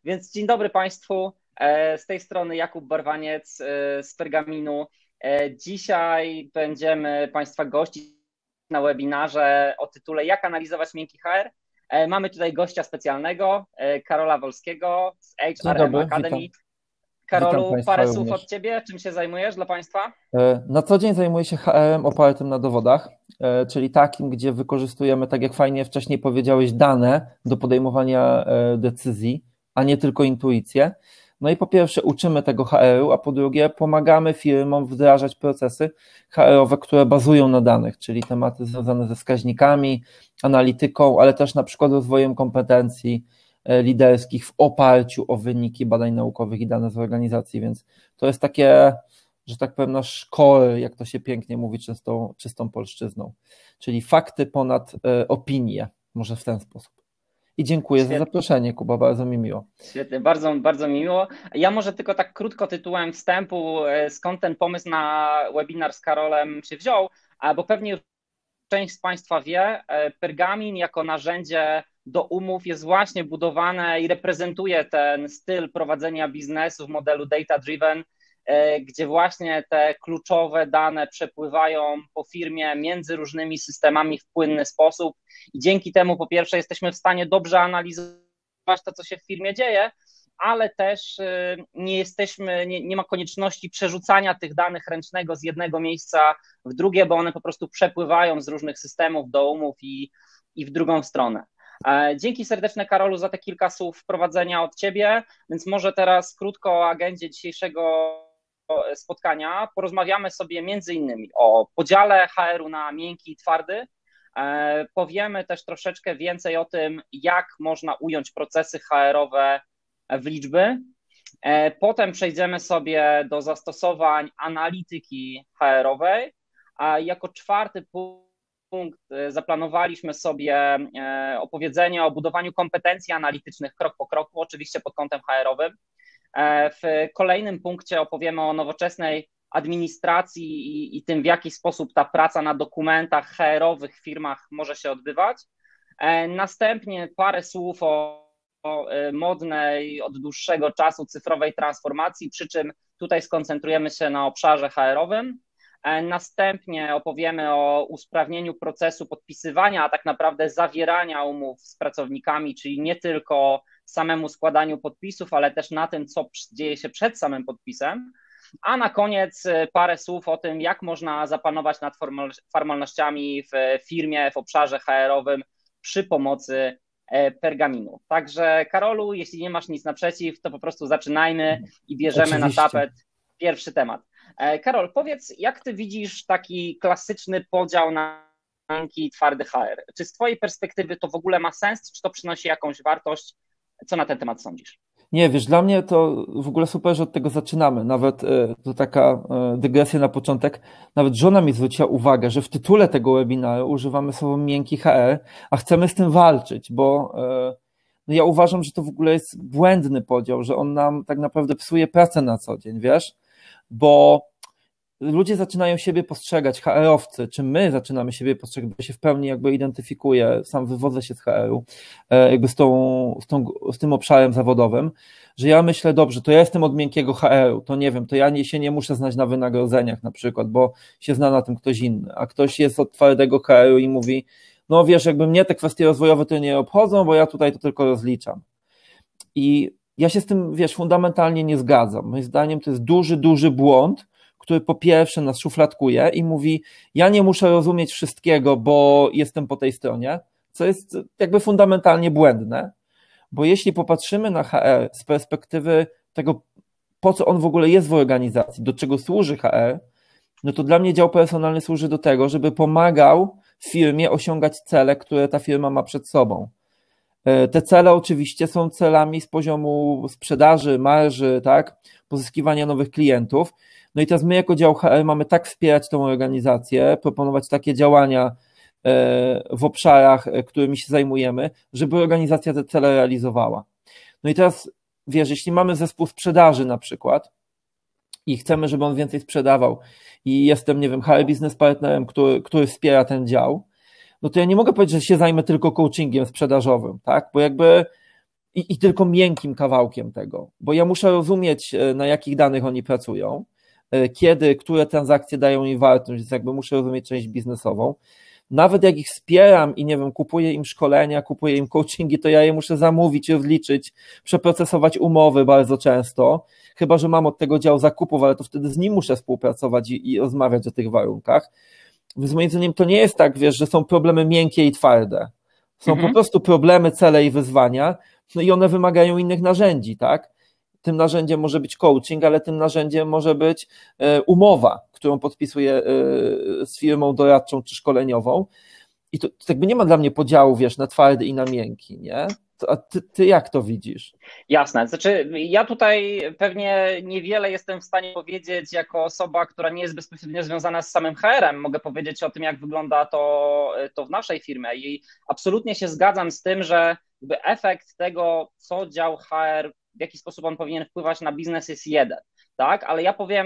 Więc dzień dobry Państwu. Z tej strony Jakub Barwaniec z Pergaminu. Dzisiaj będziemy Państwa gościć na webinarze o tytule Jak analizować miękki HR. Mamy tutaj gościa specjalnego, Karola Wolskiego z Dzień HRM dobry, Academy. witam. Witam Karolu, Państwa parę słów również. od Ciebie. Czym się zajmujesz dla Państwa? Na co dzień zajmuję się HR opartym na dowodach, czyli takim, gdzie wykorzystujemy, tak jak fajnie wcześniej powiedziałeś, dane do podejmowania decyzji, a nie tylko intuicję. No i po pierwsze uczymy tego HR-u, a po drugie pomagamy firmom wdrażać procesy HR-owe, które bazują na danych, czyli tematy związane ze wskaźnikami, analityką, ale też na przykład rozwojem kompetencji liderskich w oparciu o wyniki badań naukowych i dane z organizacji, więc to jest takie, że tak powiem, nasz core, jak to się pięknie mówi czystą polszczyzną, czyli fakty ponad opinie, może w ten sposób. I dziękuję Świetnie. za zaproszenie, Kuba, bardzo mi miło. Świetnie, bardzo, bardzo mi miło. Ja może tylko tak krótko tytułem wstępu, skąd ten pomysł na webinar z Karolem się wziął, bo pewnie już część z Państwa wie, Pergamin jako narzędzie do umów jest właśnie budowane i reprezentuje ten styl prowadzenia biznesu w modelu data-driven, gdzie właśnie te kluczowe dane przepływają po firmie między różnymi systemami w płynny sposób i dzięki temu po pierwsze jesteśmy w stanie dobrze analizować to, co się w firmie dzieje, ale też nie ma konieczności przerzucania tych danych ręcznego z jednego miejsca w drugie, bo one po prostu przepływają z różnych systemów do umów i w drugą stronę. Dzięki serdeczne, Karolu, za te kilka słów wprowadzenia od Ciebie, więc może teraz krótko o agendzie dzisiejszego spotkania. Porozmawiamy sobie między innymi o podziale HR-u na miękki i twardy. Powiemy też troszeczkę więcej o tym, jak można ująć procesy HR-owe w liczby. Potem przejdziemy sobie do zastosowań analityki HR-owej, a jako czwarty punkt zaplanowaliśmy sobie opowiedzenie o budowaniu kompetencji analitycznych krok po kroku, oczywiście pod kątem HR-owym. W kolejnym punkcie opowiemy o nowoczesnej administracji i tym, w jaki sposób ta praca na dokumentach HR-owych w firmach może się odbywać. Następnie parę słów o modnej od dłuższego czasu cyfrowej transformacji, przy czym tutaj skoncentrujemy się na obszarze HR-owym. Następnie opowiemy o usprawnieniu procesu podpisywania, a tak naprawdę zawierania umów z pracownikami, czyli nie tylko samemu składaniu podpisów, ale też na tym, co dzieje się przed samym podpisem. A na koniec parę słów o tym, jak można zapanować nad formalnościami w firmie, w obszarze HR-owym przy pomocy Pergaminu. Także Karolu, jeśli nie masz nic naprzeciw, to po prostu zaczynajmy i bierzemy Oczywiście. na tapet pierwszy temat. Karol, powiedz, jak ty widzisz taki klasyczny podział na miękki i twardy HR? Czy z twojej perspektywy to w ogóle ma sens, czy to przynosi jakąś wartość? Co na ten temat sądzisz? Nie, wiesz, dla mnie to w ogóle super, że od tego zaczynamy. Nawet to taka dygresja na początek. Nawet żona mi zwróciła uwagę, że w tytule tego webinaru używamy słowa miękki HR, a chcemy z tym walczyć, bo no ja uważam, że to w ogóle jest błędny podział, że on nam tak naprawdę psuje pracę na co dzień, wiesz? Bo ludzie zaczynają siebie postrzegać, HR-owcy, czy my zaczynamy siebie postrzegać, bo się w pełni jakby identyfikuję, sam wywodzę się z HR-u, jakby z tym obszarem zawodowym, że ja myślę, dobrze, to ja jestem od miękkiego HR-u, to nie wiem, to ja się nie muszę znać na wynagrodzeniach na przykład, bo się zna na tym ktoś inny, a ktoś jest od twardego HR-u i mówi, no wiesz, jakby mnie te kwestie rozwojowe to nie obchodzą, bo ja tutaj to tylko rozliczam. I ja się z tym, wiesz, fundamentalnie nie zgadzam. Moim zdaniem to jest duży, duży błąd, który po pierwsze nas szufladkuje i mówi, ja nie muszę rozumieć wszystkiego, bo jestem po tej stronie, co jest jakby fundamentalnie błędne, bo jeśli popatrzymy na HR z perspektywy tego, po co on w ogóle jest w organizacji, do czego służy HR, no to dla mnie dział personalny służy do tego, żeby pomagał firmie osiągać cele, które ta firma ma przed sobą. Te cele oczywiście są celami z poziomu sprzedaży, marży, tak, pozyskiwania nowych klientów. No i teraz my jako dział HR mamy tak wspierać tą organizację, proponować takie działania w obszarach, którymi się zajmujemy, żeby organizacja te cele realizowała. No i teraz, wiesz, jeśli mamy zespół sprzedaży na przykład i chcemy, żeby on więcej sprzedawał i jestem, nie wiem, HR Business Partnerem, który wspiera ten dział, no to ja nie mogę powiedzieć, że się zajmę tylko coachingiem sprzedażowym, tak? Bo jakby i tylko miękkim kawałkiem tego, bo ja muszę rozumieć, na jakich danych oni pracują, kiedy, które transakcje dają im wartość, więc jakby muszę rozumieć część biznesową. Nawet jak ich wspieram i nie wiem, kupuję im szkolenia, kupuję im coachingi, to ja je muszę zamówić, rozliczyć, przeprocesować umowy bardzo często, chyba że mam od tego dział zakupów, ale to wtedy z nim muszę współpracować i rozmawiać o tych warunkach. Więc moim zdaniem to nie jest tak, wiesz, że są problemy miękkie i twarde. Są po prostu problemy, cele i wyzwania, no i one wymagają innych narzędzi, tak? Tym narzędziem może być coaching, ale tym narzędziem może być umowa, którą podpisuję z firmą doradczą czy szkoleniową. I to jakby nie ma dla mnie podziału, wiesz, na twardy i na miękki, nie? A ty jak to widzisz? Jasne, znaczy ja tutaj pewnie niewiele jestem w stanie powiedzieć jako osoba, która nie jest bezpośrednio związana z samym HR-em. Mogę powiedzieć o tym, jak wygląda to w naszej firmie i absolutnie się zgadzam z tym, że jakby efekt tego, co dział HR, w jaki sposób on powinien wpływać na biznes jest jeden, tak? Ale ja powiem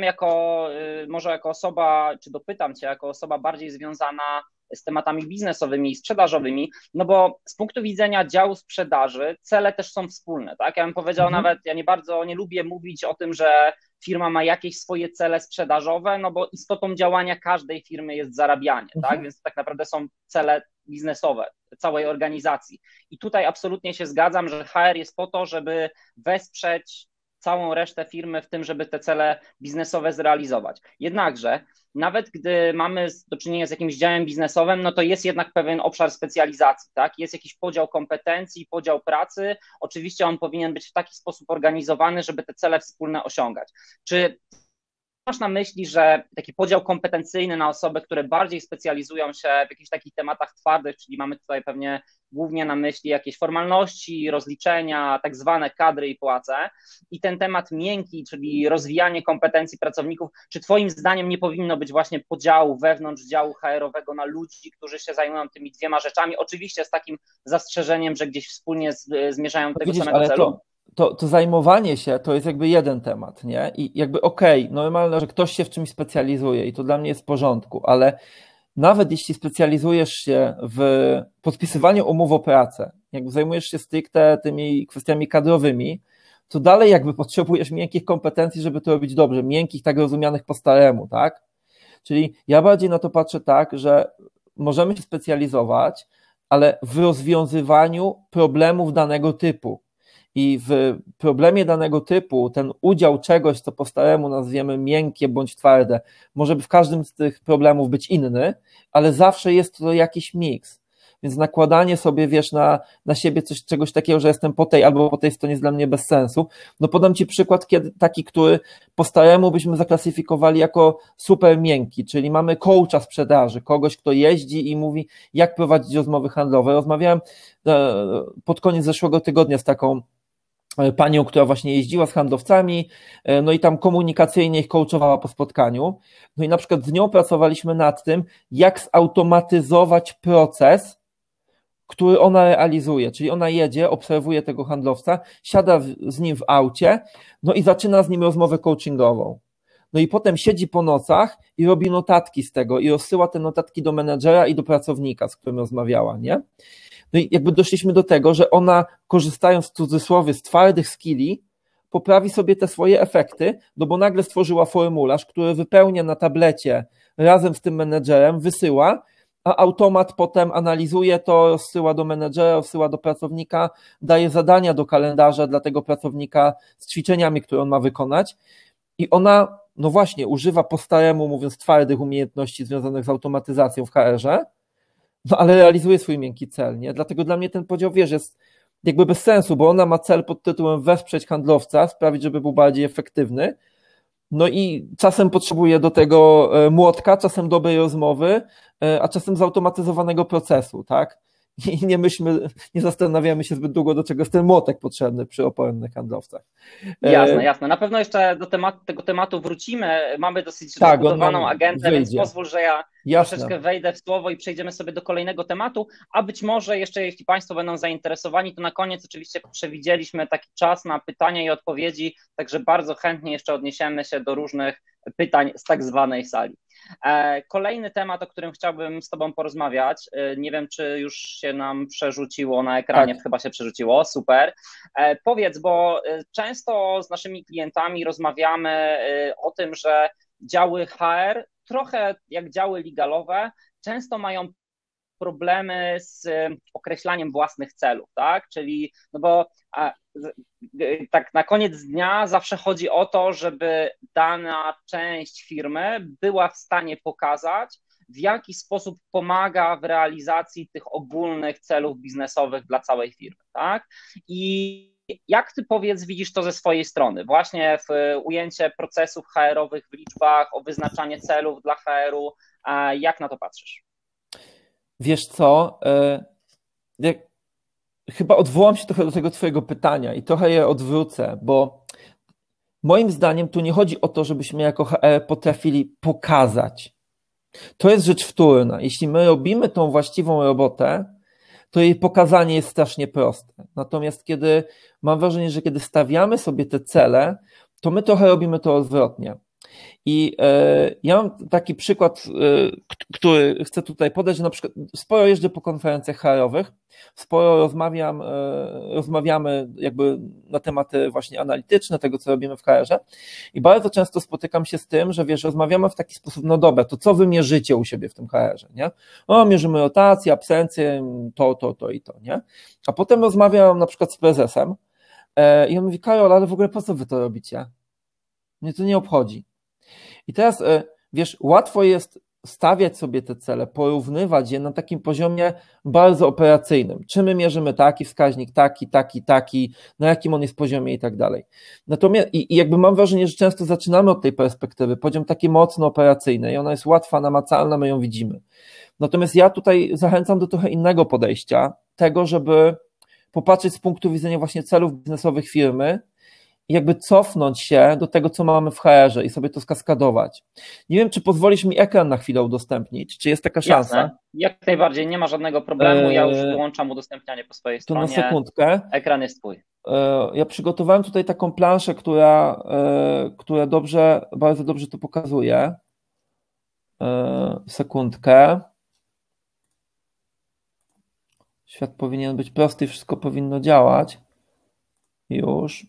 może jako osoba, czy dopytam Cię, jako osoba bardziej związana z tematami biznesowymi i sprzedażowymi, no bo z punktu widzenia działu sprzedaży cele też są wspólne, tak? Ja bym powiedział nawet, ja nie lubię mówić o tym, że firma ma jakieś swoje cele sprzedażowe, no bo istotą działania każdej firmy jest zarabianie, tak? Więc tak naprawdę są cele biznesowe całej organizacji. I tutaj absolutnie się zgadzam, że HR jest po to, żeby wesprzeć całą resztę firmy w tym, żeby te cele biznesowe zrealizować. Jednakże nawet gdy mamy do czynienia z jakimś działem biznesowym, no to jest jednak pewien obszar specjalizacji, tak? Jest jakiś podział kompetencji, podział pracy. Oczywiście on powinien być w taki sposób organizowany, żeby te cele wspólne osiągać. Czy masz na myśli, że taki podział kompetencyjny na osoby, które bardziej specjalizują się w jakichś takich tematach twardych, czyli mamy tutaj pewnie głównie na myśli jakieś formalności, rozliczenia, tak zwane kadry i płace, i ten temat miękki, czyli rozwijanie kompetencji pracowników, czy Twoim zdaniem nie powinno być właśnie podziału wewnątrz działu HR-owego na ludzi, którzy się zajmują tymi dwiema rzeczami, oczywiście z takim zastrzeżeniem, że gdzieś wspólnie zmierzają do tego samego celu? To zajmowanie się to jest jakby jeden temat, nie? I jakby normalne, że ktoś się w czymś specjalizuje i to dla mnie jest w porządku, ale nawet jeśli specjalizujesz się w podpisywaniu umów o pracę, jakby zajmujesz się stricte tymi kwestiami kadrowymi, to dalej jakby potrzebujesz miękkich kompetencji, żeby to robić dobrze, miękkich, tak rozumianych po staremu, tak? Czyli ja bardziej na to patrzę tak, że możemy się specjalizować, ale w rozwiązywaniu problemów danego typu. I w problemie danego typu ten udział czegoś, co po staremu nazwiemy miękkie bądź twarde, może w każdym z tych problemów być inny, ale zawsze jest to jakiś miks. Więc nakładanie sobie, wiesz, na siebie czegoś takiego, że jestem po tej albo po tej stronie jest dla mnie bez sensu. No podam Ci przykład taki, który po staremu byśmy zaklasyfikowali jako super miękki, czyli mamy coacha sprzedaży, kogoś, kto jeździ i mówi, jak prowadzić rozmowy handlowe. Rozmawiałem pod koniec zeszłego tygodnia z taką panią, która właśnie jeździła z handlowcami, no i tam komunikacyjnie ich coachowała po spotkaniu. No i na przykład z nią pracowaliśmy nad tym, jak zautomatyzować proces, który ona realizuje, czyli ona jedzie, obserwuje tego handlowca, siada z nim w aucie, no i zaczyna z nim rozmowę coachingową. No i potem siedzi po nocach i robi notatki z tego i rozsyła te notatki do menedżera i do pracownika, z którym rozmawiała, nie? No i jakby doszliśmy do tego, że ona, korzystając w cudzysłowie z twardych skilli, poprawi sobie te swoje efekty, no bo nagle stworzyła formularz, który wypełnia na tablecie razem z tym menedżerem, wysyła, a automat potem analizuje to, rozsyła do menedżera, rozsyła do pracownika, daje zadania do kalendarza dla tego pracownika z ćwiczeniami, które on ma wykonać i ona, no właśnie, używa po staremu, mówiąc, twardych umiejętności związanych z automatyzacją w HR-ze, no ale realizuje swój miękki cel, nie? Dlatego dla mnie ten podział, wiesz, jest jakby bez sensu, bo ona ma cel pod tytułem wesprzeć handlowca, sprawić, żeby był bardziej efektywny, no i czasem potrzebuje do tego młotka, czasem dobrej rozmowy, a czasem zautomatyzowanego procesu, tak? I nie zastanawiamy się zbyt długo, do czego jest ten młotek potrzebny przy opornych handlowcach. Jasne, jasne. Na pewno jeszcze do tego tematu wrócimy. Mamy dosyć rozbudowaną agendę, więc pozwól, że ja troszeczkę wejdę w słowo i przejdziemy sobie do kolejnego tematu, a być może jeszcze, jeśli Państwo będą zainteresowani, to na koniec oczywiście przewidzieliśmy taki czas na pytania i odpowiedzi, także bardzo chętnie jeszcze odniesiemy się do różnych pytań z tak zwanej sali. Kolejny temat, o którym chciałbym z Tobą porozmawiać, nie wiem, czy już się nam przerzuciło na ekranie, tak. Chyba się przerzuciło, super. Powiedz, bo często z naszymi klientami rozmawiamy o tym, że działy HR, trochę jak działy legalowe, często mają problemy z określaniem własnych celów, tak? Czyli, no bo tak na koniec dnia zawsze chodzi o to, żeby dana część firmy była w stanie pokazać, w jaki sposób pomaga w realizacji tych ogólnych celów biznesowych dla całej firmy, tak? I jak ty, powiedz, widzisz to ze swojej strony? Właśnie w ujęcie procesów HR-owych w liczbach, o wyznaczanie celów dla HR-u, jak na to patrzysz? Wiesz co, chyba odwołam się trochę do tego twojego pytania i trochę je odwrócę, bo moim zdaniem tu nie chodzi o to, żebyśmy jako HR potrafili pokazać. To jest rzecz wtórna. Jeśli my robimy tą właściwą robotę, to jej pokazanie jest strasznie proste. Natomiast mam wrażenie, że kiedy stawiamy sobie te cele, to my trochę robimy to odwrotnie. I ja mam taki przykład, który chcę tutaj podać, że na przykład sporo jeżdżę po konferencjach HR-owych, sporo rozmawiamy jakby na tematy właśnie analityczne tego, co robimy w HR-ze i bardzo często spotykam się z tym, że wiesz, rozmawiamy w taki sposób, no dobra, to co wy mierzycie u siebie w tym HR-ze, nie? Mierzymy rotację, absencję, to i to, nie? A potem rozmawiam na przykład z prezesem i on mówi, Karol, ale w ogóle po co wy to robicie? Mnie to nie obchodzi. I teraz, wiesz, łatwo jest stawiać sobie te cele, porównywać je na takim poziomie bardzo operacyjnym. Czy my mierzymy taki wskaźnik, taki, na jakim on jest poziomie i tak dalej. Natomiast i jakby mam wrażenie, że często zaczynamy od tej perspektywy, poziom taki mocno operacyjny i ona jest łatwa, namacalna, my ją widzimy. Natomiast ja tutaj zachęcam do trochę innego podejścia, tego, żeby popatrzeć z punktu widzenia właśnie celów biznesowych firmy, i jakby cofnąć się do tego, co mamy w HR-ze i sobie to skaskadować. Nie wiem, czy pozwolisz mi ekran na chwilę udostępnić, czy jest taka szansa? Jasne, jak najbardziej, nie ma żadnego problemu, ja już wyłączam udostępnianie po swojej stronie. To na sekundkę. Ekran jest twój. Ja przygotowałem tutaj taką planszę, która bardzo dobrze to pokazuje. Sekundkę. Świat powinien być prosty i wszystko powinno działać. Już.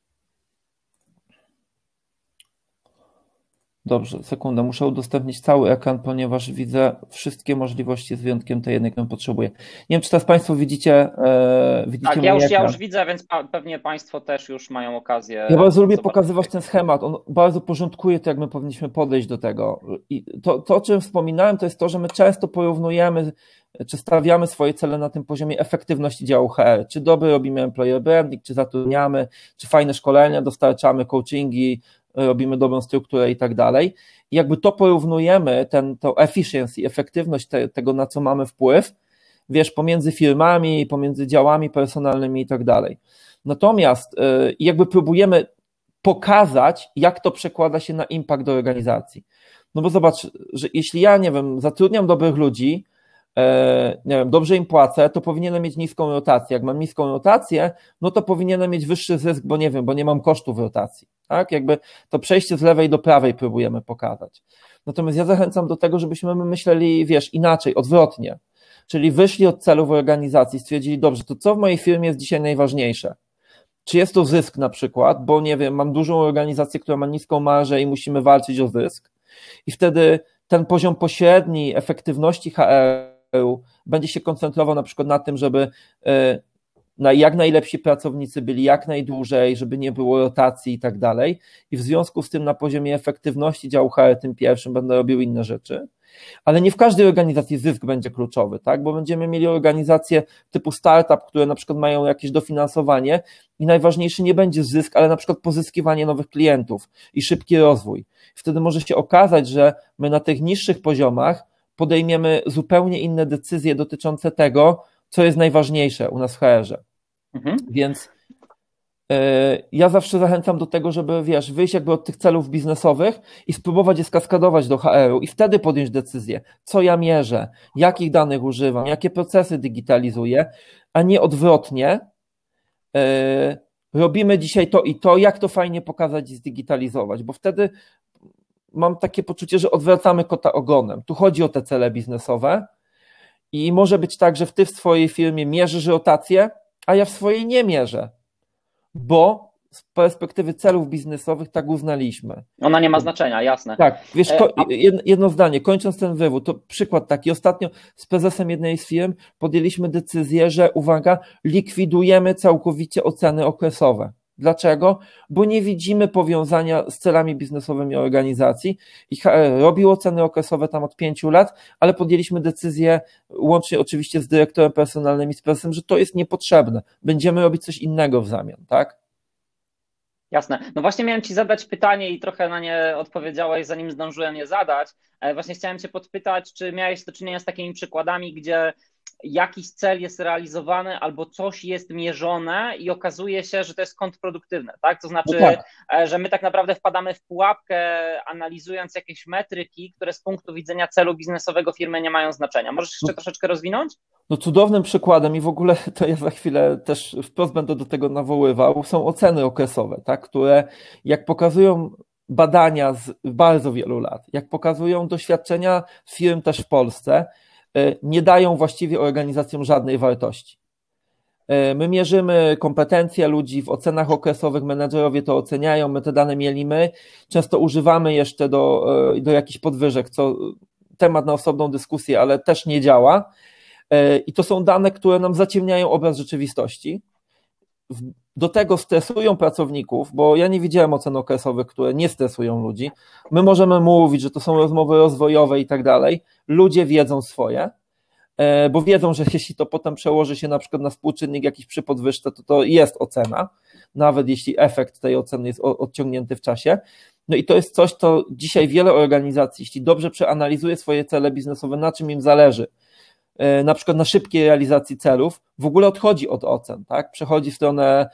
Dobrze, sekundę, muszę udostępnić cały ekran, ponieważ widzę wszystkie możliwości z wyjątkiem tej jednej, którą potrzebuję. Nie wiem, czy teraz Państwo widzicie tak, ja już widzę, więc pewnie Państwo też już mają okazję. Ja bardzo lubię pokazywać ten schemat, on bardzo porządkuje to, jak my powinniśmy podejść do tego. I to, o czym wspominałem, to jest to, że my często porównujemy, czy stawiamy swoje cele na tym poziomie efektywności działu HR, czy dobry robimy employer branding, czy zatrudniamy, czy fajne szkolenia dostarczamy, coachingi, robimy dobrą strukturę i tak dalej. I jakby to porównujemy, tą efficiency, efektywność tego, na co mamy wpływ, wiesz, pomiędzy firmami, pomiędzy działami personalnymi i tak dalej. Natomiast jakby próbujemy pokazać, jak to przekłada się na impact do organizacji. No bo zobacz, że jeśli ja, nie wiem, zatrudniam dobrych ludzi, nie wiem, dobrze im płacę, to powinienem mieć niską rotację. Jak mam niską rotację, no to powinienem mieć wyższy zysk, bo nie wiem, bo nie mam kosztów rotacji. Tak? Jakby to przejście z lewej do prawej próbujemy pokazać. Natomiast ja zachęcam do tego, żebyśmy myśleli, wiesz, inaczej, odwrotnie. Czyli wyszli od celów organizacji, stwierdzili, dobrze, to co w mojej firmie jest dzisiaj najważniejsze? Czy jest to zysk na przykład, bo nie wiem, mam dużą organizację, która ma niską marżę i musimy walczyć o zysk i wtedy ten poziom pośredni efektywności HR-u będzie się koncentrował na przykład na tym, żeby jak najlepsi pracownicy byli jak najdłużej, żeby nie było rotacji i tak dalej i w związku z tym na poziomie efektywności działu HR tym pierwszym będę robił inne rzeczy. Ale nie w każdej organizacji zysk będzie kluczowy, tak? Bo będziemy mieli organizacje typu startup, które na przykład mają jakieś dofinansowanie i najważniejszy nie będzie zysk, ale na przykład pozyskiwanie nowych klientów i szybki rozwój. Wtedy może się okazać, że my na tych niższych poziomach podejmiemy zupełnie inne decyzje dotyczące tego, co jest najważniejsze u nas w HR-ze. Więc ja zawsze zachęcam do tego, żeby, wiesz, wyjść jakby od tych celów biznesowych i spróbować je skaskadować do HR-u i wtedy podjąć decyzję, co ja mierzę, jakich danych używam, jakie procesy digitalizuję, a nie odwrotnie. Robimy dzisiaj to i to, jak to fajnie pokazać i zdigitalizować, bo wtedy mam takie poczucie, że odwracamy kota ogonem. Tu chodzi o te cele biznesowe i może być tak, że ty w swojej firmie mierzysz rotację, a ja w swojej nie mierzę, bo z perspektywy celów biznesowych tak uznaliśmy. Ona nie ma znaczenia, jasne. Tak, wiesz, jedno zdanie, kończąc ten wywód, to przykład taki. Ostatnio z prezesem jednej z firm podjęliśmy decyzję, że uwaga, likwidujemy całkowicie oceny okresowe. Dlaczego? Bo nie widzimy powiązania z celami biznesowymi organizacji i HR robił oceny okresowe tam od 5 lat, ale podjęliśmy decyzję, łącznie oczywiście z dyrektorem personalnym i z prezesem, że to jest niepotrzebne. Będziemy robić coś innego w zamian, tak? Jasne. No właśnie miałem Ci zadać pytanie i trochę na nie odpowiedziałeś, zanim zdążyłem je zadać. Właśnie chciałem Cię podpytać, czy miałeś do czynienia z takimi przykładami, gdzie jakiś cel jest realizowany albo coś jest mierzone i okazuje się, że to jest kontrproduktywne, tak? To znaczy, No tak. że my tak naprawdę wpadamy w pułapkę, analizując jakieś metryki, które z punktu widzenia celu biznesowego firmy nie mają znaczenia. Możesz jeszcze troszeczkę rozwinąć? No cudownym przykładem i w ogóle to ja za chwilę też wprost będę do tego nawoływał, są oceny okresowe, tak, które jak pokazują badania z bardzo wielu lat, jak pokazują doświadczenia firm też w Polsce, nie dają właściwie organizacjom żadnej wartości. My mierzymy kompetencje ludzi w ocenach okresowych, menedżerowie to oceniają, my te dane mielimy, często używamy jeszcze do jakichś podwyżek, co temat na osobną dyskusję, ale też nie działa. I to są dane, które nam zaciemniają obraz rzeczywistości. Do tego stresują pracowników, bo ja nie widziałem ocen okresowych, które nie stresują ludzi. My możemy mówić, że to są rozmowy rozwojowe i tak dalej. Ludzie wiedzą swoje, bo wiedzą, że jeśli to potem przełoży się na przykład na współczynnik jakiś przy podwyżce, to jest ocena, nawet jeśli efekt tej oceny jest odciągnięty w czasie. No i to jest coś, co dzisiaj wiele organizacji, jeśli dobrze przeanalizuje swoje cele biznesowe, na czym im zależy, na przykład na szybkiej realizacji celów, w ogóle odchodzi od ocen, tak? Przechodzi w stronę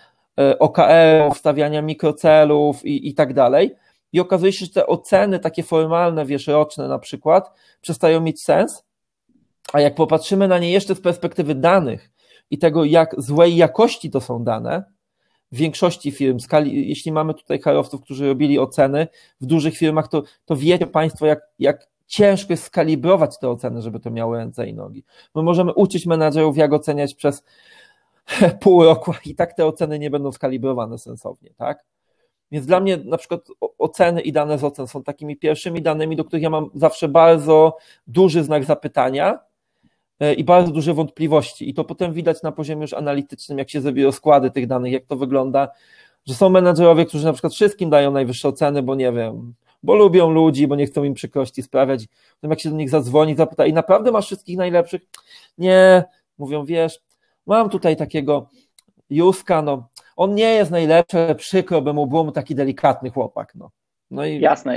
OKR, wstawiania mikrocelów i tak dalej. I okazuje się, że te oceny takie formalne, wiesz, roczne na przykład, przestają mieć sens, a jak popatrzymy na nie jeszcze z perspektywy danych i tego, jak złej jakości to są dane, w większości firm, jeśli mamy tutaj HR-owców, którzy robili oceny w dużych firmach, to wiecie Państwo, jak ciężko jest skalibrować te oceny, żeby to miało ręce i nogi. My możemy uczyć menadżerów, jak oceniać przez pół roku i tak te oceny nie będą skalibrowane sensownie, tak? Więc dla mnie na przykład oceny i dane z ocen są takimi pierwszymi danymi, do których ja mam zawsze bardzo duży znak zapytania i bardzo duże wątpliwości i to potem widać na poziomie już analitycznym, jak się zrobi rozkłady tych danych, jak to wygląda, że są menadżerowie, którzy na przykład wszystkim dają najwyższe oceny, bo nie wiem, bo lubią ludzi, bo nie chcą im przykrości sprawiać. Potem jak się do nich zadzwoni, zapyta i naprawdę masz wszystkich najlepszych? Nie, mówią, wiesz, mam tutaj takiego Józka, no on nie jest najlepszy, ale przykro by mu było, mu taki delikatny chłopak, no. No i jasne.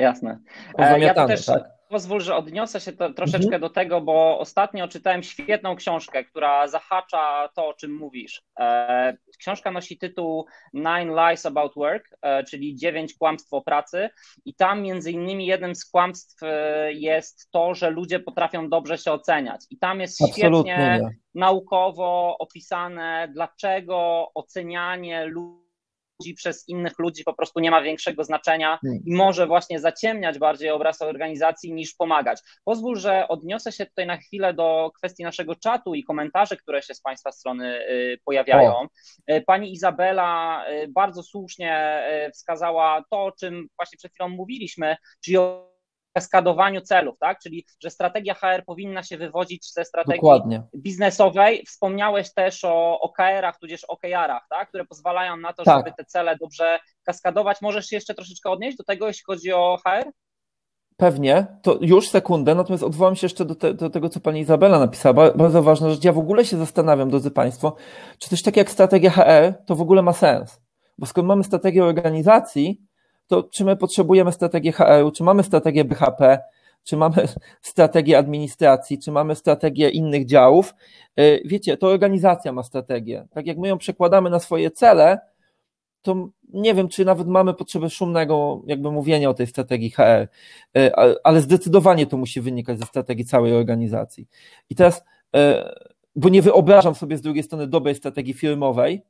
Ja to też tak? pozwól, że odniosę się troszeczkę do tego, bo ostatnio czytałem świetną książkę, która zahacza to, o czym mówisz. Książka nosi tytuł Nine Lies About Work, czyli 9 kłamstw o pracy i tam między innymi jednym z kłamstw jest to, że ludzie potrafią dobrze się oceniać i tam jest świetnie naukowo opisane, dlaczego ocenianie ludzi przez innych ludzi po prostu nie ma większego znaczenia i może właśnie zaciemniać bardziej obraz organizacji niż pomagać. Pozwól, że odniosę się tutaj na chwilę do kwestii naszego czatu i komentarzy, które się z Państwa strony pojawiają. Pani Izabela bardzo słusznie wskazała to, o czym właśnie przed chwilą mówiliśmy, czyli o kaskadowaniu celów, tak? Czyli że strategia HR powinna się wywodzić ze strategii biznesowej. Wspomniałeś też o OKR-ach, tudzież OKR-ach, tak? Które pozwalają na to, żeby te cele dobrze kaskadować. Możesz się jeszcze troszeczkę odnieść do tego, jeśli chodzi o HR? Pewnie, to już sekundę, natomiast odwołam się jeszcze do tego, co pani Izabela napisała. Bardzo ważna rzecz. Ja w ogóle się zastanawiam, drodzy Państwo, czy coś takiego jak strategia HR to w ogóle ma sens. Bo skoro mamy strategię organizacji, to czy my potrzebujemy strategię HR-u, czy mamy strategię BHP, czy mamy strategię administracji, czy mamy strategię innych działów. Wiecie, to organizacja ma strategię. Tak jak my ją przekładamy na swoje cele, to nie wiem, czy nawet mamy potrzebę szumnego jakby mówienia o tej strategii HR, ale zdecydowanie to musi wynikać ze strategii całej organizacji. I teraz, bo nie wyobrażam sobie z drugiej strony dobrej strategii firmowej,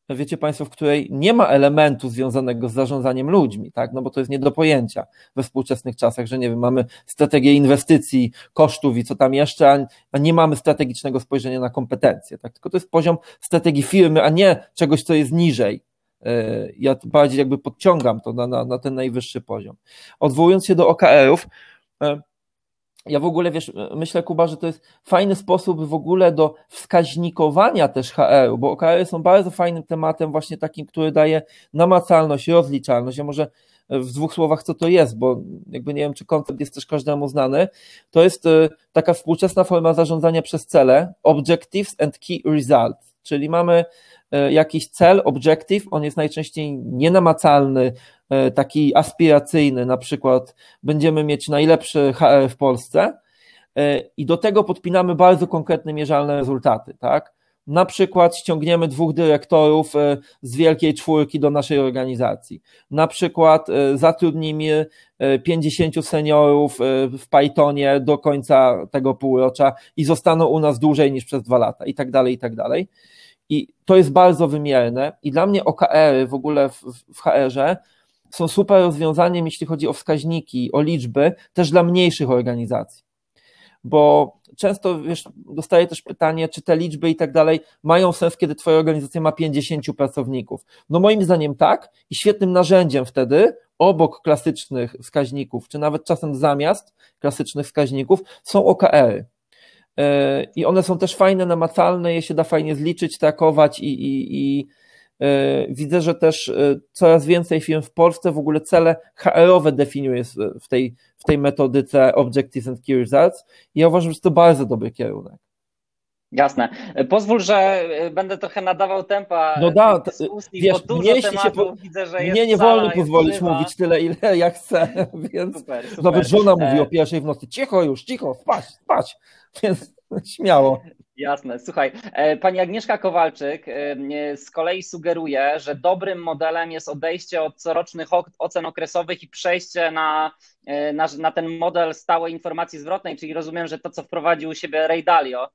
wiecie Państwo, w której nie ma elementu związanego z zarządzaniem ludźmi, tak? No bo to jest nie do pojęcia we współczesnych czasach, że nie wiem, mamy strategię inwestycji, kosztów i co tam jeszcze, a nie mamy strategicznego spojrzenia na kompetencje, tak? Tylko to jest poziom strategii firmy, a nie czegoś, co jest niżej. Ja bardziej jakby podciągam to na ten najwyższy poziom. Odwołując się do OKR-ów, ja w ogóle, wiesz, myślę, Kuba, że to jest fajny sposób w ogóle do wskaźnikowania też HR-u, bo OKR-y są bardzo fajnym tematem, właśnie takim, który daje namacalność, rozliczalność. Ja może w dwóch słowach, co to jest, bo jakby nie wiem, czy koncept jest też każdemu znany. To jest taka współczesna forma zarządzania przez cele, objectives and key results, czyli mamy jakiś cel, objective, on jest najczęściej nienamacalny, taki aspiracyjny, na przykład będziemy mieć najlepszy HR w Polsce i do tego podpinamy bardzo konkretne, mierzalne rezultaty, tak? Na przykład ściągniemy 2 dyrektorów z wielkiej 4 do naszej organizacji. Na przykład zatrudnimy 50 seniorów w Pythonie do końca tego półrocza i zostaną u nas dłużej niż przez 2 lata i tak dalej, i tak dalej. I to jest bardzo wymierne i dla mnie OKR-y w ogóle w HR-ze są super rozwiązaniem, jeśli chodzi o wskaźniki, o liczby, też dla mniejszych organizacji. Bo często, wiesz, dostaję też pytanie, czy te liczby i tak dalej mają sens, kiedy twoja organizacja ma 50 pracowników. No moim zdaniem tak i świetnym narzędziem wtedy, obok klasycznych wskaźników, czy nawet czasem zamiast klasycznych wskaźników, są OKR-y. I one są też fajne, namacalne, je się da fajnie zliczyć, trakować i widzę, że też coraz więcej firm w Polsce w ogóle cele HR-owe definiuje w tej metodyce Objectives and Key Results i ja uważam, że to bardzo dobry kierunek. Jasne. Pozwól, że będę trochę nadawał tempa dyskusji, wiesz, bo dużo tematów widzę, że jest mnie nie wolno pozwolić mówić tyle, ile ja chcę, więc super. Nawet żona mówi o 1:00 w nocy, cicho, spać, więc śmiało. Jasne. Słuchaj, pani Agnieszka Kowalczyk z kolei sugeruje, że dobrym modelem jest odejście od corocznych ocen okresowych i przejście na ten model stałej informacji zwrotnej, czyli rozumiem, że to, co wprowadził u siebie Ray Dalio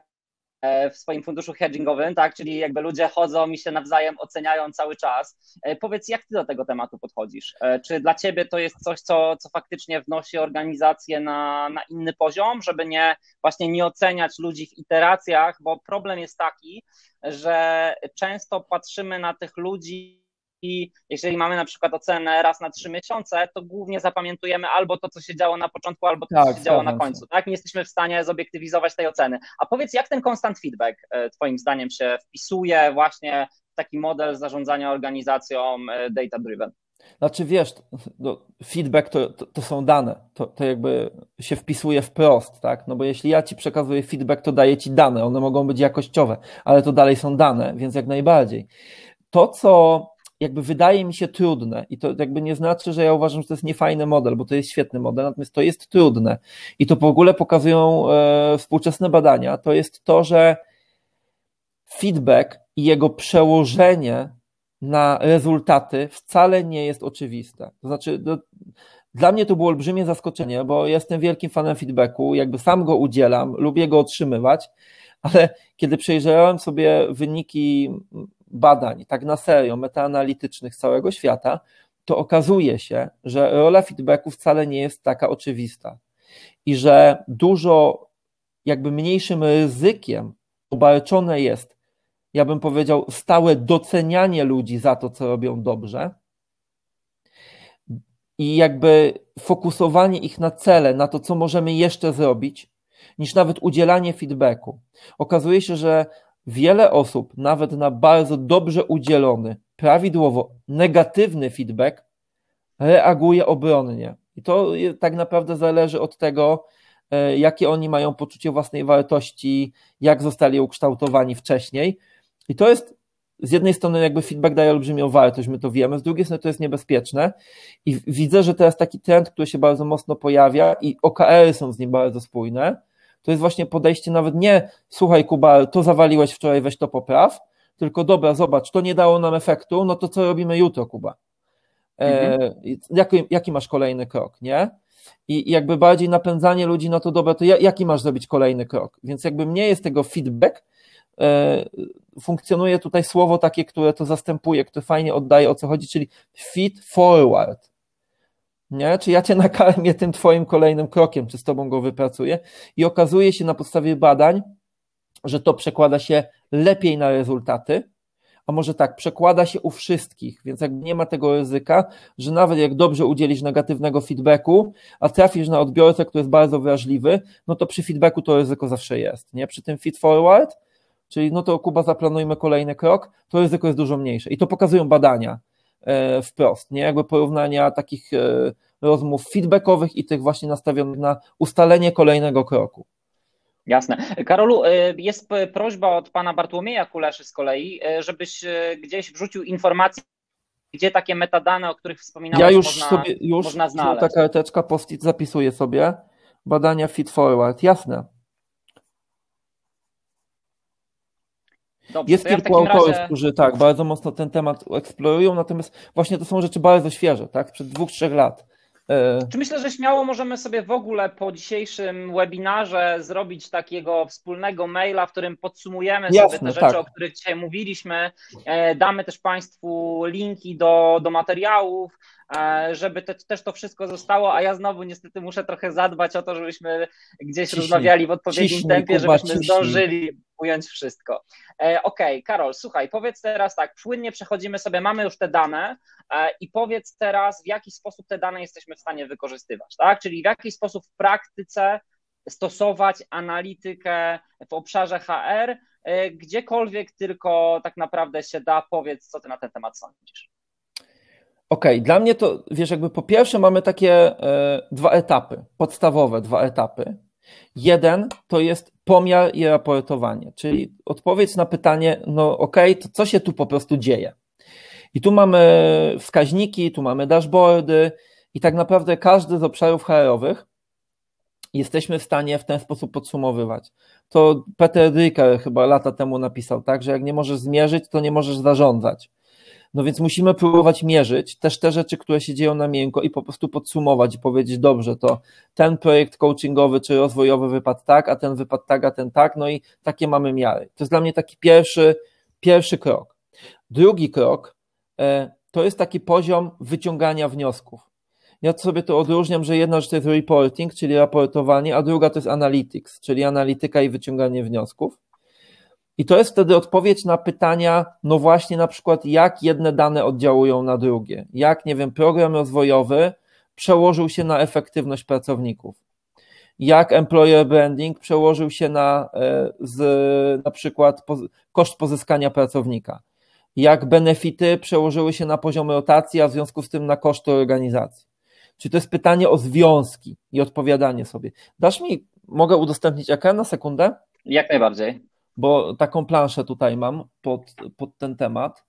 w swoim funduszu hedgingowym, tak, czyli jakby ludzie chodzą i się nawzajem oceniają cały czas. Powiedz, jak ty do tego tematu podchodzisz? Czy dla ciebie to jest coś, co faktycznie wnosi organizację na inny poziom, żeby właśnie nie oceniać ludzi w iteracjach, bo problem jest taki, że często patrzymy na tych ludzi i jeżeli mamy na przykład ocenę raz na 3 miesiące, to głównie zapamiętujemy albo to, co się działo na początku, albo to, co się działo na końcu. Tak? Nie jesteśmy w stanie zobiektywizować tej oceny. A powiedz, jak ten constant feedback twoim zdaniem się wpisuje właśnie w taki model zarządzania organizacją data-driven? Znaczy wiesz, feedback to są dane, to jakby się wpisuje wprost, tak? No bo jeśli ja ci przekazuję feedback, to daję ci dane, one mogą być jakościowe, ale to dalej są dane, więc jak najbardziej. To, co jakby wydaje mi się trudne i to jakby nie znaczy, że ja uważam, że to jest niefajny model, bo to jest świetny model, natomiast to jest trudne i to w ogóle pokazują współczesne badania, to jest to, że feedback i jego przełożenie na rezultaty wcale nie jest oczywiste. To znaczy dla mnie to było olbrzymie zaskoczenie, bo jestem wielkim fanem feedbacku, jakby sam go udzielam, lubię go otrzymywać, ale kiedy przejrzałem sobie wyniki badań, tak na serio, metaanalitycznych z całego świata, to okazuje się, że rola feedbacku wcale nie jest taka oczywista i że dużo jakby mniejszym ryzykiem obarczone jest, ja bym powiedział, stałe docenianie ludzi za to, co robią dobrze i jakby fokusowanie ich na cele, na to, co możemy jeszcze zrobić, niż nawet udzielanie feedbacku. Okazuje się, że wiele osób, nawet na bardzo dobrze udzielony, prawidłowo negatywny feedback, reaguje obronnie. I to tak naprawdę zależy od tego, jakie oni mają poczucie własnej wartości, jak zostali ukształtowani wcześniej. I to jest z jednej strony jakby feedback daje olbrzymią wartość, my to wiemy, z drugiej strony to jest niebezpieczne i widzę, że teraz taki trend, który się bardzo mocno pojawia i OKR-y są z nim bardzo spójne, to jest właśnie podejście nawet nie, słuchaj Kuba, to zawaliłeś wczoraj, weź to popraw, tylko dobra, zobacz, to nie dało nam efektu, no to co robimy jutro, Kuba? Jaki masz kolejny krok, nie? I jakby bardziej napędzanie ludzi na to, dobra, to jaki masz zrobić kolejny krok? Więc jakby mnie jest tego feedback funkcjonuje tutaj słowo takie, które to zastępuje, które fajnie oddaje, o co chodzi, czyli feed forward. Nie? Czy ja cię nakarmię tym twoim kolejnym krokiem, czy z tobą go wypracuję i okazuje się na podstawie badań, że to przekłada się lepiej na rezultaty, a może tak, przekłada się u wszystkich, więc jakby nie ma tego ryzyka, że nawet jak dobrze udzielisz negatywnego feedbacku, a trafisz na odbiorcę, który jest bardzo wrażliwy, no to przy feedbacku to ryzyko zawsze jest, nie? Przy tym feed forward, czyli no to Kuba, zaplanujmy kolejny krok, to ryzyko jest dużo mniejsze i to pokazują badania wprost, nie? Jakby porównania takich rozmów feedbackowych i tych właśnie nastawionych na ustalenie kolejnego kroku. Jasne. Karolu, jest prośba od pana Bartłomieja Kuleszy z kolei, żebyś gdzieś wrzucił informacje, gdzie takie metadane, o których wspominałeś, można znaleźć. Ta karteczka post-it zapisuję sobie. Badania feed forward, jasne. Dobrze, jest kilku autorów, którzy tak, bardzo mocno ten temat eksplorują, natomiast właśnie to są rzeczy bardzo świeże, tak, sprzed 2-3 lat. Czy myślę, że śmiało możemy sobie w ogóle po dzisiejszym webinarze zrobić takiego wspólnego maila, w którym podsumujemy sobie te rzeczy, o których dzisiaj mówiliśmy, damy też Państwu linki do materiałów, żeby też to wszystko zostało, a ja znowu niestety muszę trochę zadbać o to, żebyśmy gdzieś rozmawiali w odpowiednim tempie, żebyśmy zdążyli ująć wszystko. Okej, Karol, słuchaj, powiedz teraz tak, płynnie przechodzimy sobie, mamy już te dane i powiedz teraz, w jaki sposób te dane jesteśmy w stanie wykorzystywać, tak? Czyli w jaki sposób w praktyce stosować analitykę w obszarze HR, gdziekolwiek tylko tak naprawdę się da. Powiedz, co ty na ten temat sądzisz. Okej, dla mnie to, wiesz, jakby po pierwsze mamy takie dwa etapy, podstawowe dwa etapy. Jeden to jest pomiar i raportowanie, czyli odpowiedź na pytanie, no okej, to co się tu po prostu dzieje? I tu mamy wskaźniki, tu mamy dashboardy i tak naprawdę każdy z obszarów HR-owych jesteśmy w stanie w ten sposób podsumowywać. To Peter Drucker chyba lata temu napisał, tak, że jak nie możesz zmierzyć, to nie możesz zarządzać. No więc musimy próbować mierzyć też te rzeczy, które się dzieją na miękko i po prostu podsumować i powiedzieć, dobrze, to ten projekt coachingowy czy rozwojowy wypadł tak, a ten wypadł tak, a ten tak, no i takie mamy miary. To jest dla mnie taki pierwszy krok. Drugi krok to jest taki poziom wyciągania wniosków. Ja sobie to odróżniam, że jedna rzecz to jest reporting, czyli raportowanie, a druga to jest analytics, czyli analityka i wyciąganie wniosków. I to jest wtedy odpowiedź na pytania, no właśnie na przykład jak jedne dane oddziałują na drugie, jak, nie wiem, program rozwojowy przełożył się na efektywność pracowników, jak employer branding przełożył się na przykład koszt pozyskania pracownika, jak benefity przełożyły się na poziom rotacji, a w związku z tym na koszty organizacji. Czyli to jest pytanie o związki i odpowiadanie sobie. Dasz mi, mogę udostępnić ekran na sekundę? Jak najbardziej. Bo taką planszę tutaj mam pod ten temat.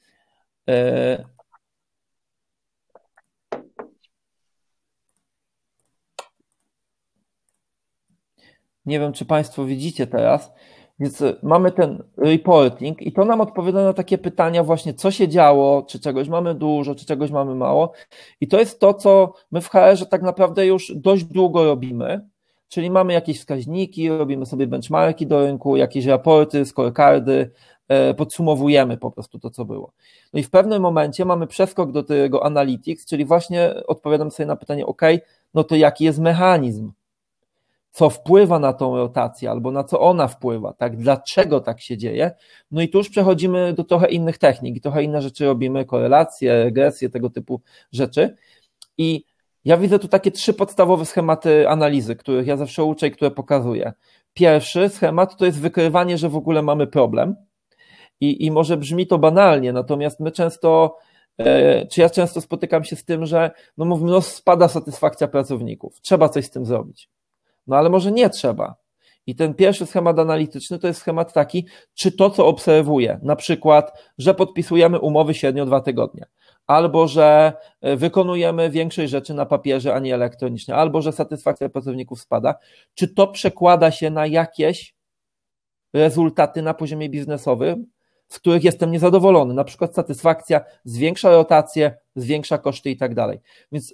Nie wiem, czy Państwo widzicie teraz, więc mamy ten reporting i to nam odpowiada na takie pytania właśnie, co się działo, czy czegoś mamy dużo, czy czegoś mamy mało i to jest to, co my w HR-ze tak naprawdę już dość długo robimy, czyli mamy jakieś wskaźniki, robimy sobie benchmarki do rynku, jakieś raporty, scorecardy, podsumowujemy po prostu to, co było. No i w pewnym momencie mamy przeskok do tego analytics, czyli właśnie odpowiadam sobie na pytanie, ok, no to jaki jest mechanizm, co wpływa na tą rotację, albo na co ona wpływa, tak, dlaczego tak się dzieje, no i tu już przechodzimy do trochę innych technik, trochę inne rzeczy robimy, korelacje, regresje, tego typu rzeczy i ja widzę tu takie 3 podstawowe schematy analizy, których ja zawsze uczę i które pokazuję. Pierwszy schemat to jest wykrywanie, że w ogóle mamy problem i może brzmi to banalnie, natomiast ja często spotykam się z tym, że no mówimy, no spada satysfakcja pracowników, trzeba coś z tym zrobić. No ale może nie trzeba. I ten pierwszy schemat analityczny to jest schemat taki, czy to, co obserwuję, na przykład, że podpisujemy umowy średnio 2 tygodnie, albo że wykonujemy większość rzeczy na papierze, a nie elektronicznie, albo że satysfakcja pracowników spada, czy to przekłada się na jakieś rezultaty na poziomie biznesowym, z których jestem niezadowolony, na przykład satysfakcja zwiększa rotację, zwiększa koszty i tak dalej. Więc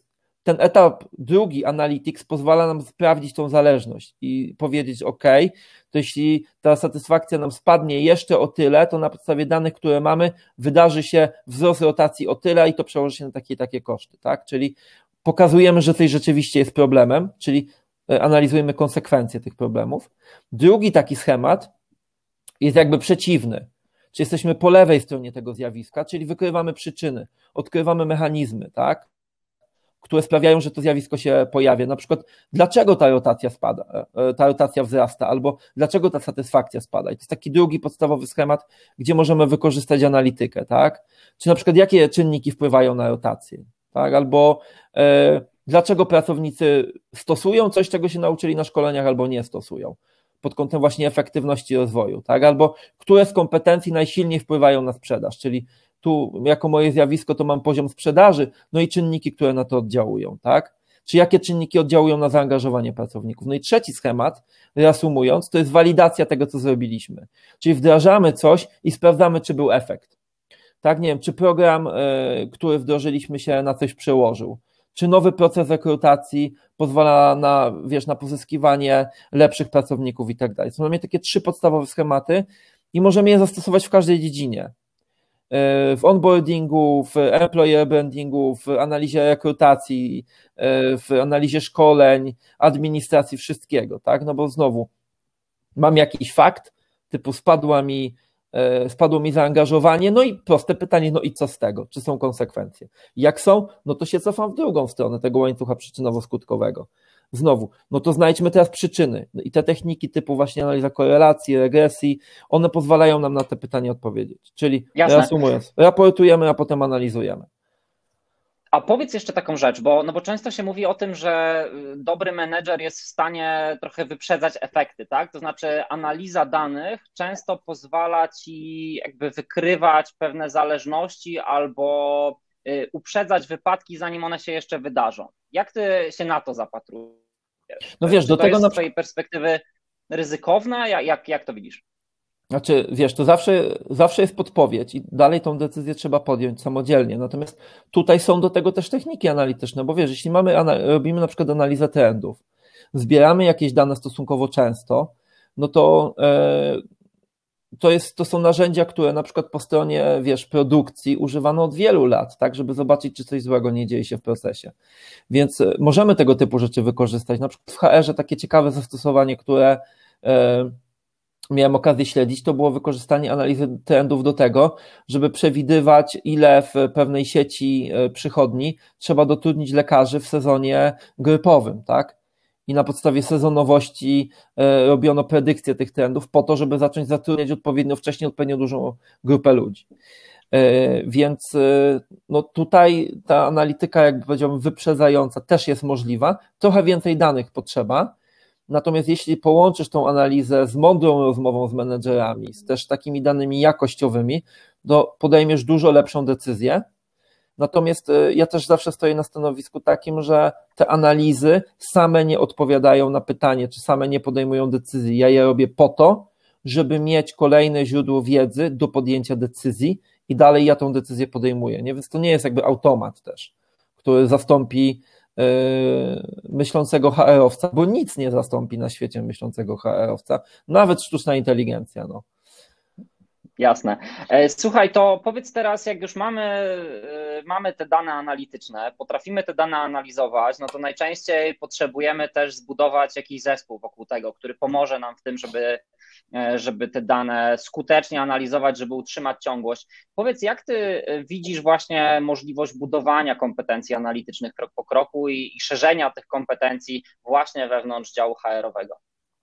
ten etap drugi, Analytics, pozwala nam sprawdzić tą zależność i powiedzieć, OK, to jeśli ta satysfakcja nam spadnie jeszcze o tyle, to na podstawie danych, które mamy, wydarzy się wzrost rotacji o tyle i to przełoży się na takie i takie koszty, tak? Czyli pokazujemy, że coś rzeczywiście jest problemem, czyli analizujemy konsekwencje tych problemów. Drugi taki schemat jest jakby przeciwny, czyli jesteśmy po lewej stronie tego zjawiska, czyli wykrywamy przyczyny, odkrywamy mechanizmy, tak, które sprawiają, że to zjawisko się pojawia. Na przykład, dlaczego ta rotacja spada, ta rotacja wzrasta, albo dlaczego ta satysfakcja spada. I to jest taki drugi podstawowy schemat, gdzie możemy wykorzystać analitykę, tak? Czy na przykład jakie czynniki wpływają na rotację, tak? Albo dlaczego pracownicy stosują coś, czego się nauczyli na szkoleniach, albo nie stosują, pod kątem właśnie efektywności rozwoju, tak? Albo które z kompetencji najsilniej wpływają na sprzedaż, czyli tu jako moje zjawisko to mam poziom sprzedaży, no i czynniki, które na to oddziałują, tak? Czy jakie czynniki oddziałują na zaangażowanie pracowników. No i trzeci schemat, reasumując, to jest walidacja tego, co zrobiliśmy, czyli wdrażamy coś i sprawdzamy, czy był efekt, tak? Nie wiem, czy program, który wdrożyliśmy, się na coś przełożył, czy nowy proces rekrutacji pozwala na, na pozyskiwanie lepszych pracowników i tak dalej. Są dla mnie takie 3 podstawowe schematy i możemy je zastosować w każdej dziedzinie. W onboardingu, w employer brandingu, w analizie rekrutacji, w analizie szkoleń, administracji, wszystkiego, tak? No bo znowu mam jakiś fakt, typu spadło mi zaangażowanie, no i proste pytanie, no i co z tego? Czy są konsekwencje? Jak są, no to się cofam w drugą stronę tego łańcucha przyczynowo-skutkowego. Znowu, no to znajdźmy teraz przyczyny i te techniki typu właśnie analiza korelacji, regresji, one pozwalają nam na te pytania odpowiedzieć. Czyli reasumując, raportujemy, a potem analizujemy. A powiedz jeszcze taką rzecz, bo często się mówi o tym, że dobry menedżer jest w stanie trochę wyprzedzać efekty, tak? To znaczy analiza danych często pozwala ci jakby wykrywać pewne zależności albo uprzedzać wypadki, zanim one się jeszcze wydarzą. Jak ty się na to zapatrujesz? No wiesz, do tego jest z twojej perspektywy ryzykowne? Jak to widzisz? Znaczy, wiesz, to zawsze jest podpowiedź i dalej tą decyzję trzeba podjąć samodzielnie. Natomiast tutaj są do tego też techniki analityczne, bo wiesz, jeśli robimy na przykład analizę trendów, zbieramy jakieś dane stosunkowo często, no to to są narzędzia, które na przykład po stronie, wiesz, produkcji używano od wielu lat, tak, żeby zobaczyć, czy coś złego nie dzieje się w procesie. Więc możemy tego typu rzeczy wykorzystać. Na przykład w HR-ze takie ciekawe zastosowanie, które miałem okazję śledzić, to było wykorzystanie analizy trendów do tego, żeby przewidywać, ile w pewnej sieci przychodni trzeba dotrudnić lekarzy w sezonie grypowym, tak? I na podstawie sezonowości robiono predykcję tych trendów po to, żeby zacząć zatrudniać odpowiednio wcześniej odpowiednio dużą grupę ludzi. Więc no tutaj ta analityka, jakby powiedziałbym, wyprzedzająca też jest możliwa, trochę więcej danych potrzeba. Natomiast jeśli połączysz tą analizę z mądrą rozmową z menedżerami, z też takimi danymi jakościowymi, to podejmiesz dużo lepszą decyzję. Natomiast ja też zawsze stoję na stanowisku takim, że te analizy same nie odpowiadają na pytanie, czy same nie podejmują decyzji. Ja je robię po to, żeby mieć kolejne źródło wiedzy do podjęcia decyzji i dalej ja tą decyzję podejmuję. Nie? Więc to nie jest jakby automat też, który zastąpi myślącego HR-owca, bo nic nie zastąpi na świecie myślącego HR-owca, nawet sztuczna inteligencja. No. Jasne. Słuchaj, to powiedz teraz, jak już mamy te dane analityczne, potrafimy te dane analizować, no to najczęściej potrzebujemy też zbudować jakiś zespół wokół tego, który pomoże nam w tym, żeby te dane skutecznie analizować, żeby utrzymać ciągłość. Powiedz, jak ty widzisz właśnie możliwość budowania kompetencji analitycznych krok po kroku i szerzenia tych kompetencji właśnie wewnątrz działu HR-owego?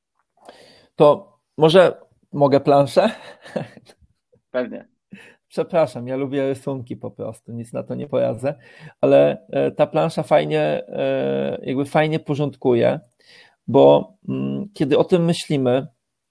To może mogę planszę? Pewnie. Przepraszam, ja lubię rysunki po prostu, nic na to nie poradzę, ale ta plansza fajnie porządkuje, bo kiedy o tym myślimy,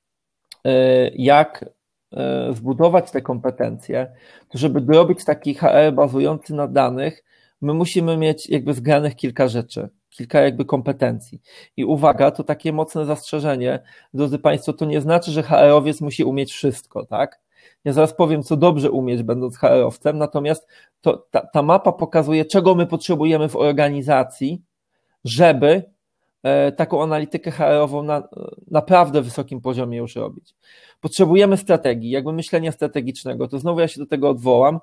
jak zbudować te kompetencje, to żeby zrobić taki HR bazujący na danych, my musimy mieć jakby zgranych kilka rzeczy, kilka jakby kompetencji. I uwaga, to takie mocne zastrzeżenie, drodzy Państwo, to nie znaczy, że HR-owiec musi umieć wszystko, tak? Ja zaraz powiem, co dobrze umieć, będąc HR-owcem, natomiast ta mapa pokazuje, czego my potrzebujemy w organizacji, żeby taką analitykę HR-ową na naprawdę wysokim poziomie już robić. Potrzebujemy strategii, jakby myślenia strategicznego, to znowu ja się do tego odwołam,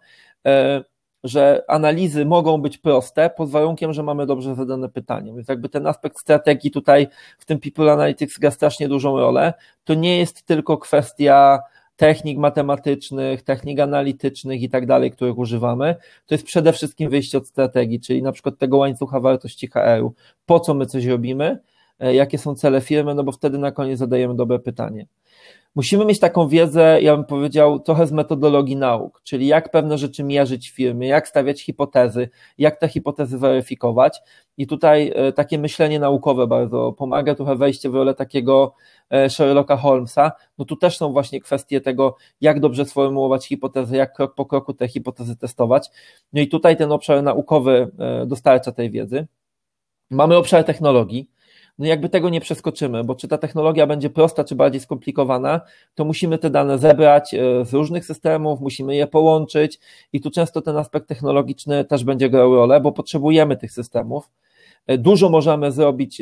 że analizy mogą być proste pod warunkiem, że mamy dobrze zadane pytanie, więc jakby ten aspekt strategii tutaj w tym People Analytics gra strasznie dużą rolę. To nie jest tylko kwestia technik matematycznych, technik analitycznych i tak dalej, których używamy, to jest przede wszystkim wyjście od strategii, czyli na przykład tego łańcucha wartości HR-u, po co my coś robimy, jakie są cele firmy, no bo wtedy na koniec zadajemy dobre pytanie. Musimy mieć taką wiedzę, ja bym powiedział, trochę z metodologii nauk, czyli jak pewne rzeczy mierzyć w firmie, jak stawiać hipotezy, jak te hipotezy weryfikować i tutaj takie myślenie naukowe bardzo pomaga, trochę wejście w rolę takiego Sherlocka Holmesa, no tu też są właśnie kwestie tego, jak dobrze sformułować hipotezy, jak krok po kroku te hipotezy testować, no i tutaj ten obszar naukowy dostarcza tej wiedzy. Mamy obszar technologii, no jakby tego nie przeskoczymy, bo czy ta technologia będzie prosta, czy bardziej skomplikowana, to musimy te dane zebrać z różnych systemów, musimy je połączyć i tu często ten aspekt technologiczny też będzie grał rolę, bo potrzebujemy tych systemów. Dużo możemy zrobić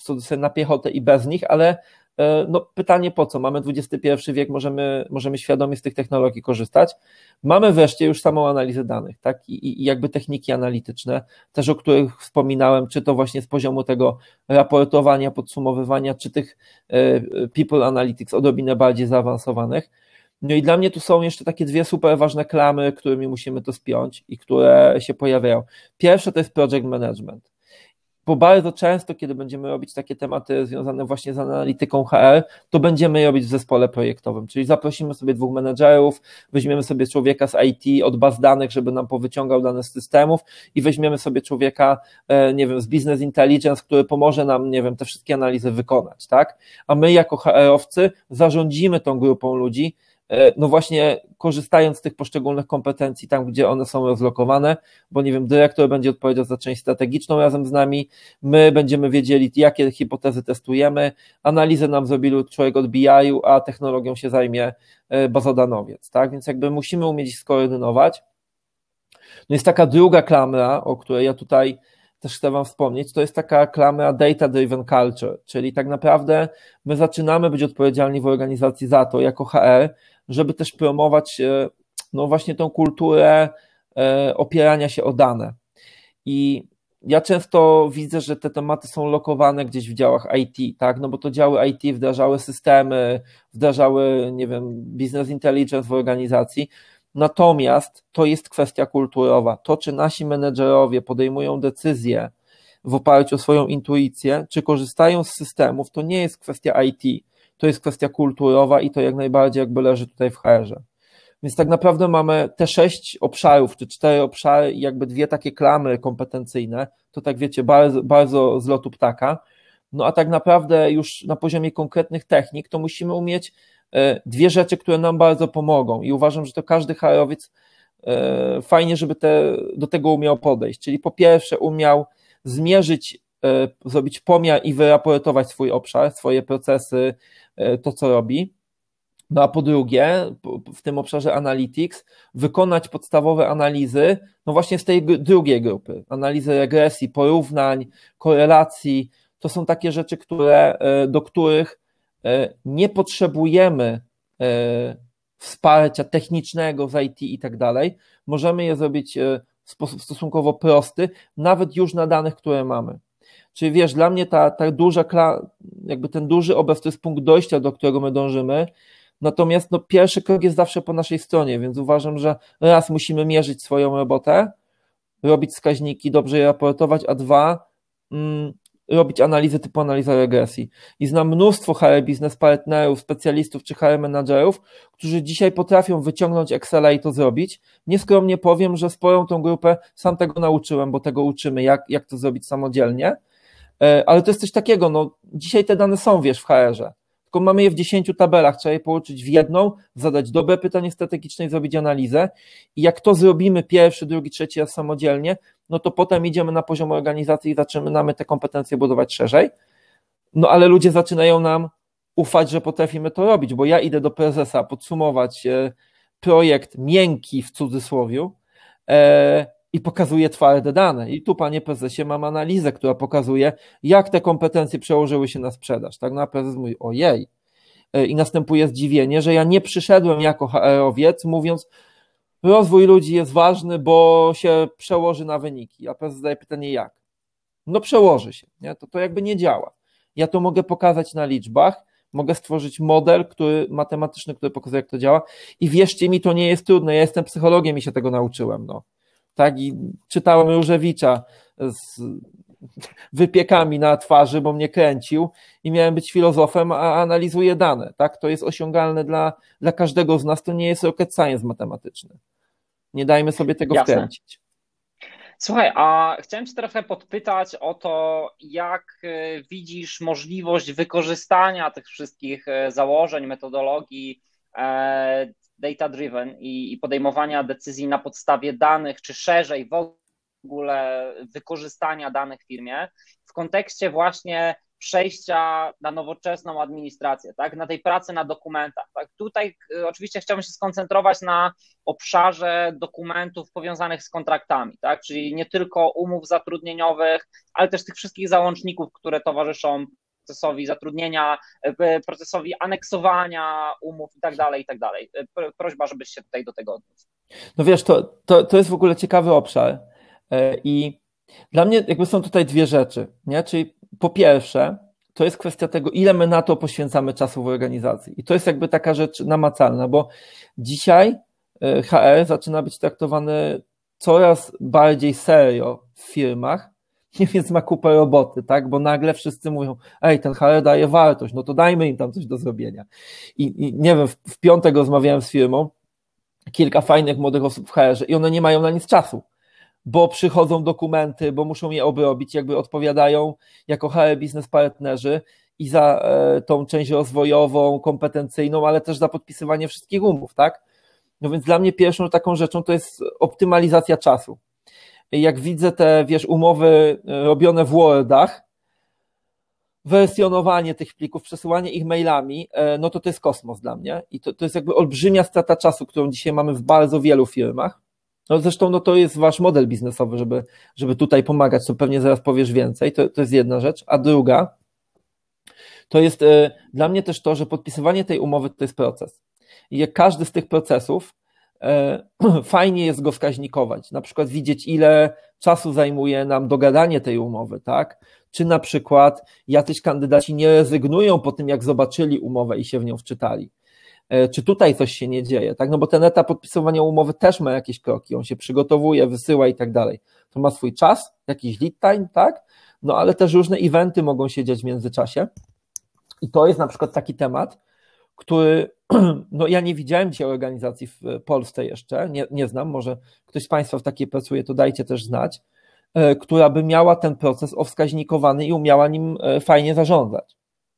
na piechotę i bez nich, ale no pytanie po co? Mamy XXI wiek, możemy świadomie z tych technologii korzystać. Mamy wreszcie już samą analizę danych, tak? I jakby techniki analityczne, też o których wspominałem, czy to właśnie z poziomu tego raportowania, podsumowywania, czy tych People Analytics odrobinę bardziej zaawansowanych. No i dla mnie tu są jeszcze takie dwie super ważne klamy, którymi musimy to spiąć i które się pojawiają. Pierwsze to jest project management. Bo bardzo często, kiedy będziemy robić takie tematy związane właśnie z analityką HR, to będziemy robić w zespole projektowym, czyli zaprosimy sobie 2 menedżerów, weźmiemy sobie człowieka z IT od baz danych, żeby nam powyciągał dane z systemów i weźmiemy sobie człowieka, nie wiem, z business intelligence, który pomoże nam, nie wiem, te wszystkie analizy wykonać, tak? A my jako HR-owcy zarządzimy tą grupą ludzi, no właśnie korzystając z tych poszczególnych kompetencji tam, gdzie one są rozlokowane, bo nie wiem, dyrektor będzie odpowiedział za część strategiczną razem z nami, my będziemy wiedzieli, jakie hipotezy testujemy, analizę nam zrobi człowiek od BI-u, a technologią się zajmie bazodanowiec, tak? Więc jakby musimy umieć ich skoordynować. No jest taka druga klamra, o której ja tutaj też chcę Wam wspomnieć, to jest taka klamra data-driven culture, czyli tak naprawdę my zaczynamy być odpowiedzialni w organizacji za to, jako HR, żeby też promować no właśnie tą kulturę opierania się o dane. I ja często widzę, że te tematy są lokowane gdzieś w działach IT, tak? No bo to działy IT wdrażały systemy, wdrażały, nie wiem, business intelligence w organizacji. Natomiast to jest kwestia kulturowa. To, czy nasi menedżerowie podejmują decyzje w oparciu o swoją intuicję, czy korzystają z systemów, to nie jest kwestia IT, to jest kwestia kulturowa i to jak najbardziej jakby leży tutaj w HR-ze. Więc tak naprawdę mamy te 6 obszarów, czy 4 obszary i jakby 2 takie klamry kompetencyjne, to tak wiecie, bardzo, bardzo z lotu ptaka. No a tak naprawdę już na poziomie konkretnych technik to musimy umieć 2 rzeczy, które nam bardzo pomogą i uważam, że to każdy HR-owiec fajnie, żeby do tego umiał podejść, czyli po pierwsze umiał zmierzyć, zrobić pomiar i wyraportować swój obszar, swoje procesy, to co robi, no a po drugie w tym obszarze analytics wykonać podstawowe analizy, no właśnie z tej drugiej grupy, analizy regresji, porównań, korelacji, to są takie rzeczy, do których nie potrzebujemy wsparcia technicznego z IT i tak dalej, możemy je zrobić w sposób stosunkowo prosty, nawet już na danych, które mamy. Czyli wiesz, dla mnie ta duża, jakby ten duży obraz to jest punkt dojścia, do którego my dążymy, natomiast no, pierwszy krok jest zawsze po naszej stronie, więc uważam, że raz musimy mierzyć swoją robotę, robić wskaźniki, dobrze je raportować, a 2 robić analizy typu analiza regresji. I znam mnóstwo HR biznes partnerów, specjalistów czy HR menadżerów, którzy dzisiaj potrafią wyciągnąć Excela i to zrobić. Nieskromnie powiem, że sporą tą grupę sam tego nauczyłem, bo tego uczymy, jak to zrobić samodzielnie. Ale to jest coś takiego, no dzisiaj te dane są, wiesz, w HR-ze. Tylko mamy je w 10 tabelach, trzeba je połączyć w jedną, zadać dobre pytanie strategiczne i zrobić analizę. I jak to zrobimy pierwszy, drugi, trzeci raz samodzielnie, no to potem idziemy na poziom organizacji i zaczynamy te kompetencje budować szerzej. No ale ludzie zaczynają nam ufać, że potrafimy to robić, bo ja idę do prezesa podsumować projekt miękki w cudzysłowiu i pokazuje twarde dane. I tu, panie prezesie, mam analizę, która pokazuje, jak te kompetencje przełożyły się na sprzedaż. Tak, na prezes mówi, ojej. I następuje zdziwienie, że ja nie przyszedłem jako HR-owiec mówiąc, rozwój ludzi jest ważny, bo się przełoży na wyniki. A prezes zadaje pytanie, jak? No przełoży się. Nie? To jakby nie działa. Ja to mogę pokazać na liczbach, mogę stworzyć model matematyczny, który pokazuje, jak to działa i wierzcie mi, to nie jest trudne. Ja jestem psychologiem i się tego nauczyłem. No. Tak, i czytałem Różewicza z wypiekami na twarzy, bo mnie kręcił i miałem być filozofem, a analizuję dane. Tak? To jest osiągalne dla każdego z nas, to nie jest rocket science matematyczny. Nie dajmy sobie tego wkręcić. Słuchaj, a chciałem Cię trochę podpytać o to, jak widzisz możliwość wykorzystania tych wszystkich założeń, metodologii data-driven i podejmowania decyzji na podstawie danych, czy szerzej w ogóle wykorzystania danych w firmie w kontekście właśnie przejścia na nowoczesną administrację, tak? Na tej pracy na dokumentach. Tak? Tutaj oczywiście chciałbym się skoncentrować na obszarze dokumentów powiązanych z kontraktami, tak? Czyli nie tylko umów zatrudnieniowych, ale też tych wszystkich załączników, które towarzyszą procesowi zatrudnienia, procesowi aneksowania umów i tak dalej, i tak dalej. Prośba, żebyś się tutaj do tego odniósł. No wiesz, to jest w ogóle ciekawy obszar i dla mnie jakby są tutaj dwie rzeczy, nie? Czyli po pierwsze, to jest kwestia tego, ile my na to poświęcamy czasu w organizacji. I to jest jakby taka rzecz namacalna, bo dzisiaj HR zaczyna być traktowany coraz bardziej serio w firmach, więc ma kupę roboty, tak? Bo nagle wszyscy mówią, ej, ten HR daje wartość, no to dajmy im tam coś do zrobienia. I nie wiem, w piątek rozmawiałem z firmą, kilka fajnych młodych osób w HR-ze i one nie mają na nic czasu, bo przychodzą dokumenty, bo muszą je obrobić, jakby odpowiadają jako HR biznes partnerzy i za tą część rozwojową, kompetencyjną, ale też za podpisywanie wszystkich umów, tak? No więc dla mnie pierwszą taką rzeczą to jest optymalizacja czasu. Jak widzę te, wiesz, umowy robione w Wordach, wersjonowanie tych plików, przesyłanie ich mailami, no to jest kosmos dla mnie i to jest jakby olbrzymia strata czasu, którą dzisiaj mamy w bardzo wielu firmach. No zresztą no to jest wasz model biznesowy, żeby tutaj pomagać, to pewnie zaraz powiesz więcej, to jest jedna rzecz, a druga to jest dla mnie też to, że podpisywanie tej umowy to jest proces i jak każdy z tych procesów fajnie jest go wskaźnikować, na przykład widzieć, ile czasu zajmuje nam dogadanie tej umowy, tak? Czy na przykład jacyś kandydaci nie rezygnują po tym, jak zobaczyli umowę i się w nią wczytali. Czy tutaj coś się nie dzieje, tak? No bo ten etap podpisywania umowy też ma jakieś kroki, on się przygotowuje, wysyła i tak dalej. To ma swój czas, jakiś lead time, tak? No ale też różne eventy mogą się dziać w międzyczasie i to jest na przykład taki temat, który, no ja nie widziałem dzisiaj organizacji w Polsce jeszcze, nie znam, może ktoś z Państwa w takiej pracuje, to dajcie też znać, która by miała ten proces owskaźnikowany i umiała nim fajnie zarządzać.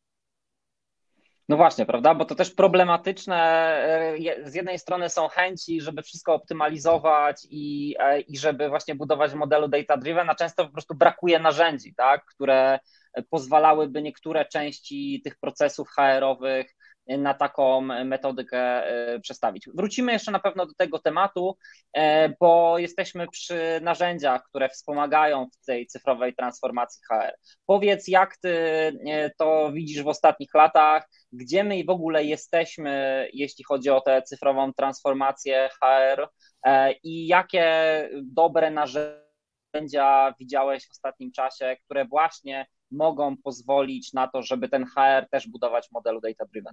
No właśnie, prawda, bo to też problematyczne, z jednej strony są chęci, żeby wszystko optymalizować i żeby właśnie budować w modelu data-driven, a często po prostu brakuje narzędzi, tak, które pozwalałyby niektóre części tych procesów HR-owych na taką metodykę przestawić. Wrócimy jeszcze na pewno do tego tematu, bo jesteśmy przy narzędziach, które wspomagają w tej cyfrowej transformacji HR. Powiedz, jak ty to widzisz w ostatnich latach, gdzie my w ogóle jesteśmy, jeśli chodzi o tę cyfrową transformację HR i jakie dobre narzędzia widziałeś w ostatnim czasie, które właśnie mogą pozwolić na to, żeby ten HR też budować w modelu data-driven.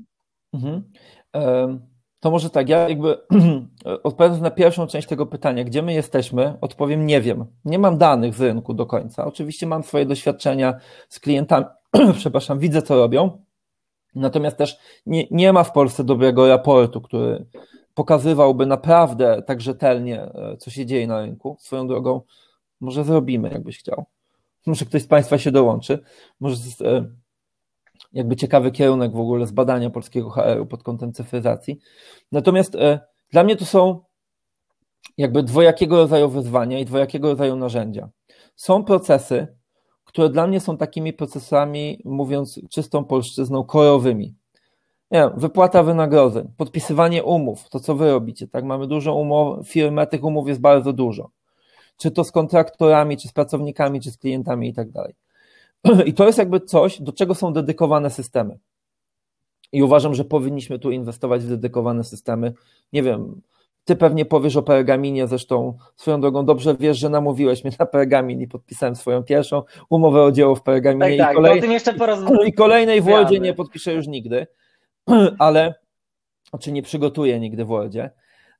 To może tak, ja jakby odpowiadając na pierwszą część tego pytania, gdzie my jesteśmy, odpowiem nie wiem. Nie mam danych z rynku do końca. Oczywiście mam swoje doświadczenia z klientami, przepraszam, widzę co robią, natomiast też nie ma w Polsce dobrego raportu, który pokazywałby naprawdę tak rzetelnie, co się dzieje na rynku. Swoją drogą może zrobimy, jakbyś chciał. Może ktoś z Państwa się dołączy. Może jest jakby ciekawy kierunek w ogóle zbadania polskiego HR-u pod kątem cyfryzacji. Natomiast dla mnie to są jakby dwojakiego rodzaju wyzwania i dwojakiego rodzaju narzędzia. Są procesy, które dla mnie są takimi procesami, mówiąc czystą polszczyzną, korowymi. Nie wiem, wypłata wynagrodzeń, podpisywanie umów, to co wy robicie, tak? Mamy dużą firmę, tych umów jest bardzo dużo. czy to z kontraktorami, czy z pracownikami, czy z klientami i tak dalej. I to jest jakby coś, do czego są dedykowane systemy. I uważam, że powinniśmy tu inwestować w dedykowane systemy. Nie wiem, ty pewnie powiesz o Pergaminie, zresztą swoją drogą dobrze wiesz, że namówiłeś mnie na Pergamin i podpisałem swoją pierwszą umowę o dzieło w Pergaminie. Tak, o tym jeszcze i kolejnej w Wordzie nie podpiszę już nigdy, ale czy nie przygotuję nigdy w Wordzie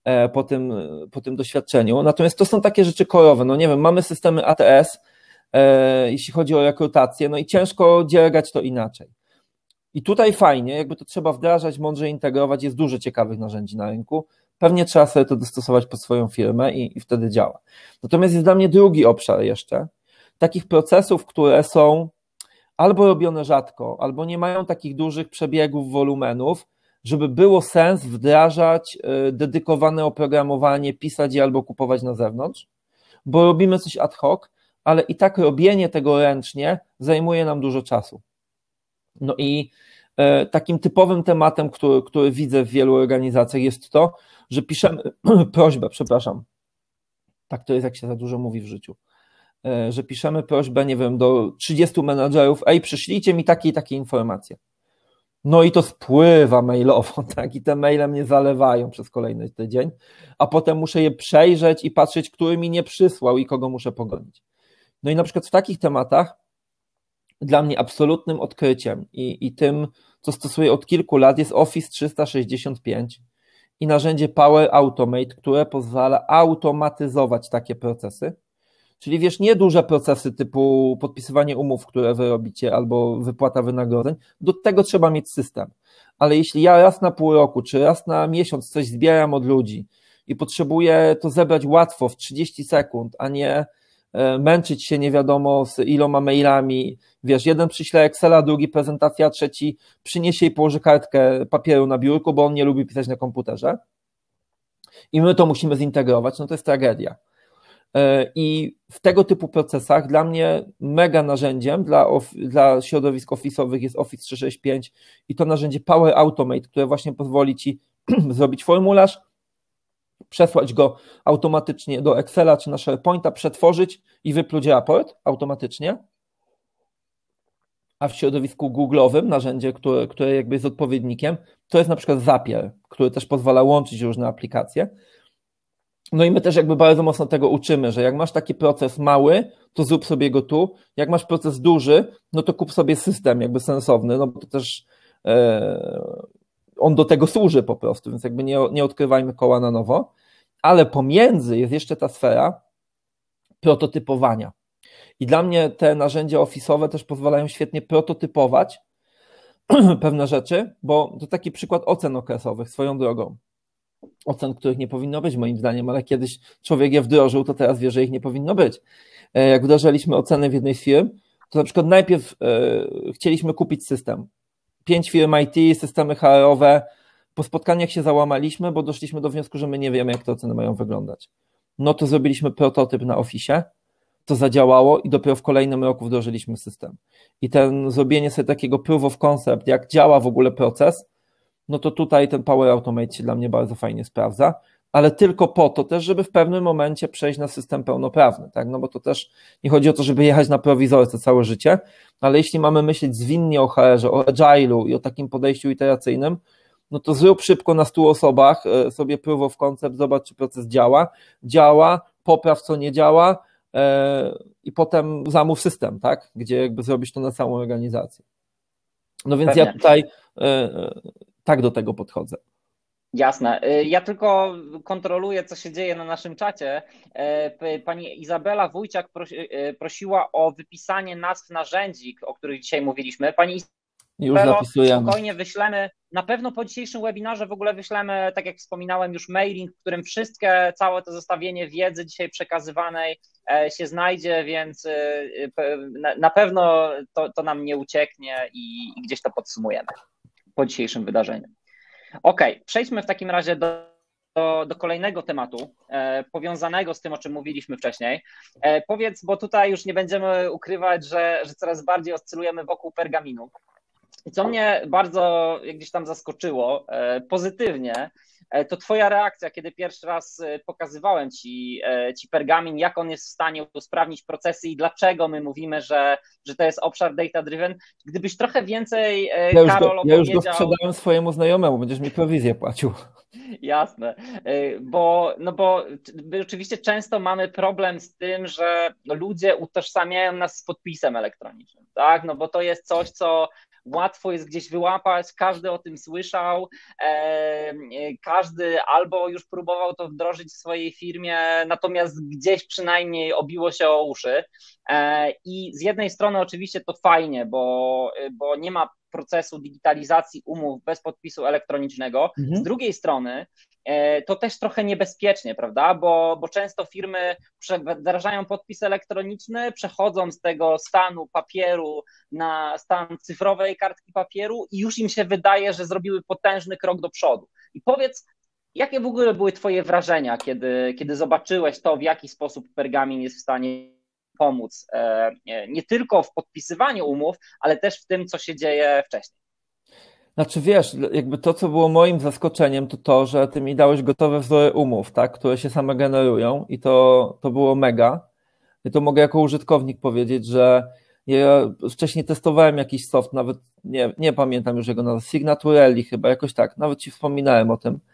po tym doświadczeniu. Natomiast to są takie rzeczy korowe. No nie wiem, mamy systemy ATS, jeśli chodzi o rekrutację, no i ciężko dziergać to inaczej. I tutaj fajnie, jakby to trzeba wdrażać, mądrze integrować, jest dużo ciekawych narzędzi na rynku. Pewnie trzeba sobie to dostosować pod swoją firmę i wtedy działa. Natomiast jest dla mnie drugi obszar jeszcze, takich procesów, które są albo robione rzadko, albo nie mają takich dużych przebiegów, wolumenów, żeby było sens wdrażać dedykowane oprogramowanie, pisać je albo kupować na zewnątrz, bo robimy coś ad hoc, ale i tak robienie tego ręcznie zajmuje nam dużo czasu. No i takim typowym tematem, który widzę w wielu organizacjach, jest to, że piszemy prośbę, tak to jest, jak się za dużo mówi w życiu, że piszemy prośbę, nie wiem, do 30 menadżerów, przyszlijcie mi takie i takie informacje. No i to spływa mailowo, tak, i te maile mnie zalewają przez kolejny tydzień, a potem muszę je przejrzeć i patrzeć, który mi nie przysłał i kogo muszę pogonić. No i na przykład w takich tematach dla mnie absolutnym odkryciem i tym, co stosuję od kilku lat, jest Office 365 i narzędzie Power Automate, które pozwala automatyzować takie procesy. Czyli wiesz, nie duże procesy typu podpisywanie umów, które wy robicie, albo wypłata wynagrodzeń, do tego trzeba mieć system. Ale jeśli ja raz na pół roku, czy raz na miesiąc coś zbieram od ludzi i potrzebuję to zebrać łatwo w 30 sekund, a nie męczyć się nie wiadomo z iloma mailami, wiesz, jeden przyśle Excela, drugi prezentacja, trzeci przyniesie i położy kartkę papieru na biurku, bo on nie lubi pisać na komputerze i my to musimy zintegrować, no to jest tragedia. I w tego typu procesach dla mnie mega narzędziem dla środowisk office'owych jest Office 365 i to narzędzie Power Automate, które właśnie pozwoli ci zrobić formularz, przesłać go automatycznie do Excela czy na SharePointa, przetworzyć i wypluć raport automatycznie. A w środowisku Google'owym narzędzie, które jakby jest odpowiednikiem, to jest na przykład Zapier, który też pozwala łączyć różne aplikacje. No i my też jakby bardzo mocno tego uczymy, że jak masz taki proces mały, to zrób sobie go tu, jak masz proces duży, no to kup sobie system jakby sensowny, no bo to też on do tego służy po prostu, więc jakby nie odkrywajmy koła na nowo, ale pomiędzy jest jeszcze ta sfera prototypowania. I dla mnie te narzędzia office'owe też pozwalają świetnie prototypować pewne rzeczy, bo to taki przykład ocen okresowych swoją drogą. Ocen, których nie powinno być moim zdaniem, ale kiedyś człowiek je wdrożył, to teraz wie, że ich nie powinno być. Jak wdrożyliśmy oceny w jednej z firm, to na przykład najpierw chcieliśmy kupić system. 5 firm IT, systemy HR-owe, po spotkaniach się załamaliśmy, bo doszliśmy do wniosku, że my nie wiemy, jak te oceny mają wyglądać. No to zrobiliśmy prototyp na Office, to zadziałało i dopiero w kolejnym roku wdrożyliśmy system. I zrobienie sobie takiego proof of concept, jak działa w ogóle proces, no to tutaj ten Power Automate się dla mnie bardzo fajnie sprawdza, ale tylko po to też, żeby w pewnym momencie przejść na system pełnoprawny, tak? No bo to też nie chodzi o to, żeby jechać na prowizorce całe życie, ale jeśli mamy myśleć zwinnie o HR-ze, o agile'u i o takim podejściu iteracyjnym, no to zrób szybko na 100 osobach sobie proof of concept, zobacz, czy proces działa, popraw, co nie działa i potem zamów system, tak? Gdzie jakby zrobisz to na całą organizację. No więc ja tutaj tak do tego podchodzę. Jasne. Ja tylko kontroluję, co się dzieje na naszym czacie. Pani Izabela Wójciak prosiła o wypisanie nazw narzędzi, o których dzisiaj mówiliśmy. Pani już zapisujemy. Spokojnie wyślemy. Na pewno po dzisiejszym webinarze w ogóle wyślemy, tak jak wspominałem, już mailing, w którym całe to zestawienie wiedzy dzisiaj przekazywanej się znajdzie, więc na pewno to nam nie ucieknie i gdzieś to podsumujemy po dzisiejszym wydarzeniu. Okej, przejdźmy w takim razie do kolejnego tematu, powiązanego z tym, o czym mówiliśmy wcześniej. Powiedz, bo tutaj już nie będziemy ukrywać, że coraz bardziej oscylujemy wokół pergaminu. I co mnie bardzo gdzieś tam zaskoczyło pozytywnie, to twoja reakcja, kiedy pierwszy raz pokazywałem ci pergamin, jak on jest w stanie usprawnić procesy i dlaczego my mówimy, że to jest obszar data-driven. Gdybyś trochę więcej, Karol, Ja już go opowiedział... sprzedałem swojemu znajomemu, będziesz mi prowizję płacił. Jasne, bo oczywiście często mamy problem z tym, że ludzie utożsamiają nas z podpisem elektronicznym, tak? No bo to jest coś, co łatwo jest gdzieś wyłapać, każdy o tym słyszał, każdy albo już próbował to wdrożyć w swojej firmie, natomiast gdzieś przynajmniej obiło się o uszy. I z jednej strony oczywiście to fajnie, bo nie ma procesu digitalizacji umów bez podpisu elektronicznego. Z drugiej strony to też trochę niebezpiecznie, prawda? Bo często firmy wdrażają podpis elektroniczny, przechodzą z tego stanu papieru na stan cyfrowej kartki papieru i już im się wydaje, że zrobiły potężny krok do przodu. I powiedz, jakie w ogóle były twoje wrażenia, kiedy zobaczyłeś to, w jaki sposób pergamin jest w stanie pomóc nie tylko w podpisywaniu umów, ale też w tym, co się dzieje wcześniej? Znaczy wiesz, jakby to, co było moim zaskoczeniem, to, że ty mi dałeś gotowe wzory umów, tak, które się same generują i to było mega. I to mogę jako użytkownik powiedzieć, że ja wcześniej testowałem jakiś soft, nawet nie pamiętam już jego nazwy, Signaturelli chyba, jakoś tak, nawet ci wspominałem o tym.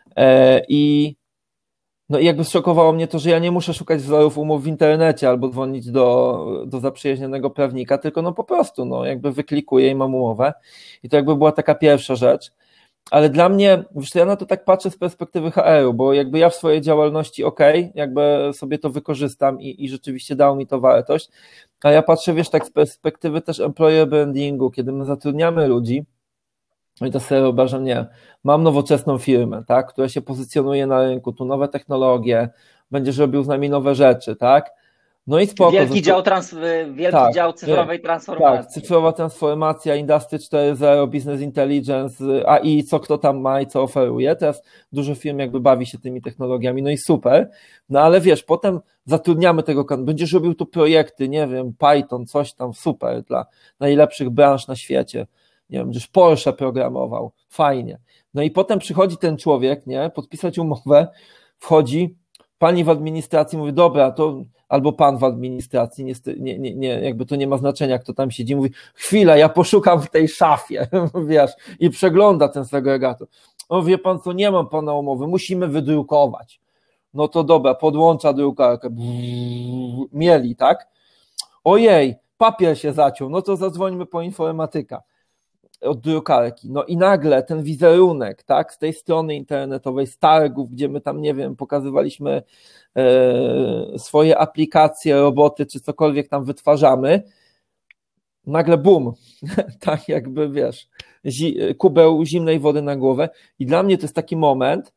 No i jakby zszokowało mnie to, że ja nie muszę szukać wzorów umów w internecie albo dzwonić do zaprzyjaźnionego prawnika, tylko no po prostu, no jakby wyklikuję i mam umowę. I to jakby była taka pierwsza rzecz. Ale dla mnie, wiesz, ja na to tak patrzę z perspektywy HR-u, bo jakby ja w swojej działalności jakby sobie to wykorzystam i rzeczywiście dało mi to wartość, a ja patrzę, wiesz, tak z perspektywy też employer brandingu, kiedy my zatrudniamy ludzi, no i to sobie wyobrażam, nie, mam nowoczesną firmę, tak, która się pozycjonuje na rynku, tu nowe technologie, będziesz robił z nami nowe rzeczy, tak, no i spoko. Wielki dział cyfrowej transformacji. Tak, cyfrowa transformacja, Industry 4.0, Business Intelligence, AI, co kto tam ma i co oferuje. Teraz dużo firm jakby bawi się tymi technologiami, no i super. No ale wiesz, potem zatrudniamy tego, będziesz robił tu projekty, nie wiem, Python, coś tam, super, dla najlepszych branż na świecie. Nie wiem, będziesz Porsche programował, fajnie. No i potem przychodzi ten człowiek, nie, podpisać umowę, wchodzi, pani w administracji mówi, dobra, to albo pan w administracji, nie, jakby to nie ma znaczenia, kto tam siedzi, mówi, chwila, ja poszukam w tej szafie, wiesz, i przegląda ten segregator. No wie pan co, nie mam pana umowy, musimy wydrukować. No to dobra, podłącza drukarkę, mieli, tak? Ojej, papier się zaciął, no to zadzwońmy po informatyka od drukarki. No i nagle ten wizerunek, tak, z tej strony internetowej, z targów, gdzie my tam, nie wiem, pokazywaliśmy swoje aplikacje, roboty, czy cokolwiek tam wytwarzamy, nagle bum, tak jakby, wiesz, kubeł zimnej wody na głowę i dla mnie to jest taki moment,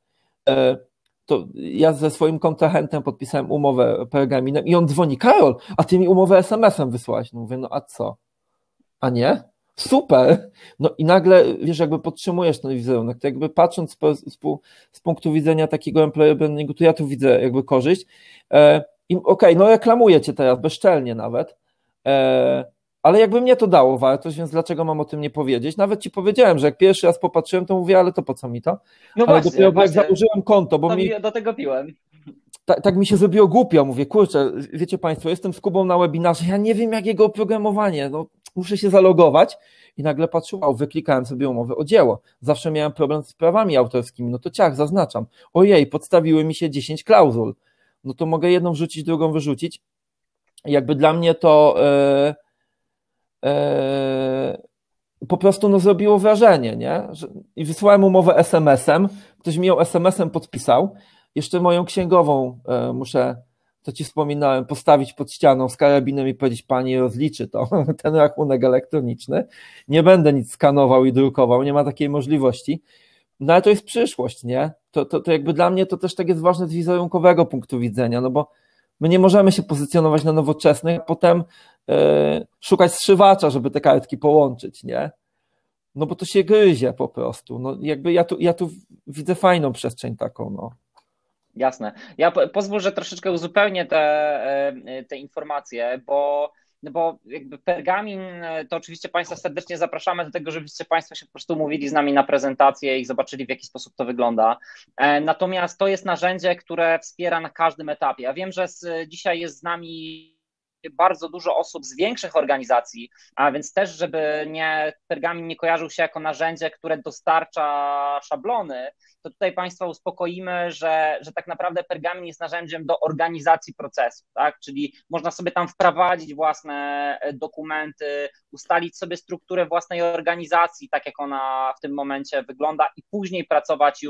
to ja ze swoim kontrahentem podpisałem umowę pergaminem i on dzwoni, Karol, a ty mi umowę SMS-em wysłałeś. No mówię, no a co? A nie? Super! No i nagle, wiesz, jakby podtrzymujesz ten wizerunek, to jakby patrząc z punktu widzenia takiego employer brandingu, to ja tu widzę jakby korzyść. Okej, no reklamuję cię teraz, bezczelnie nawet, ale jakby mnie to dało wartość, więc dlaczego mam o tym nie powiedzieć? Nawet ci powiedziałem, że jak pierwszy raz popatrzyłem, to mówię, ale to po co mi to? No ale właśnie, dopiero jak założyłem konto, bo do tego piłem. Tak mi się zrobiło głupio, mówię, kurczę, wiecie państwo, jestem z Kubą na webinarze, ja nie wiem jak jego oprogramowanie, no muszę się zalogować i nagle patrzę, wyklikałem sobie umowę o dzieło, zawsze miałem problem z prawami autorskimi, no to ciach, zaznaczam, ojej, podstawiły mi się 10 klauzul, no to mogę jedną wrzucić, drugą wyrzucić, jakby dla mnie to po prostu no, zrobiło wrażenie, nie? I wysłałem umowę SMS-em, ktoś mi ją SMS-em podpisał, jeszcze moją księgową muszę, to ci wspominałem, postawić pod ścianą z karabinem i powiedzieć, pani rozliczy to, ten rachunek elektroniczny, nie będę nic skanował i drukował, nie ma takiej możliwości, no ale to jest przyszłość, nie? To jakby dla mnie to też tak jest ważne z wizerunkowego punktu widzenia, no bo my nie możemy się pozycjonować na nowoczesnych, a potem szukać zszywacza, żeby te kartki połączyć, nie? No bo to się gryzie po prostu, no jakby ja tu widzę fajną przestrzeń taką, no. Jasne. Ja pozwól, że troszeczkę uzupełnię te informacje, bo no bo jakby Pergamin, to oczywiście Państwa serdecznie zapraszamy do tego, żebyście Państwo się po prostu umówili z nami na prezentację i zobaczyli, w jaki sposób to wygląda. Natomiast to jest narzędzie, które wspiera na każdym etapie. Ja wiem, że dzisiaj jest z nami bardzo dużo osób z większych organizacji, a więc też, żeby Pergamin nie kojarzył się jako narzędzie, które dostarcza szablony, to tutaj Państwa uspokoimy, że tak naprawdę Pergamin jest narzędziem do organizacji procesu, tak? Czyli można sobie tam wprowadzić własne dokumenty, ustalić sobie strukturę własnej organizacji, tak jak ona w tym momencie wygląda i później pracować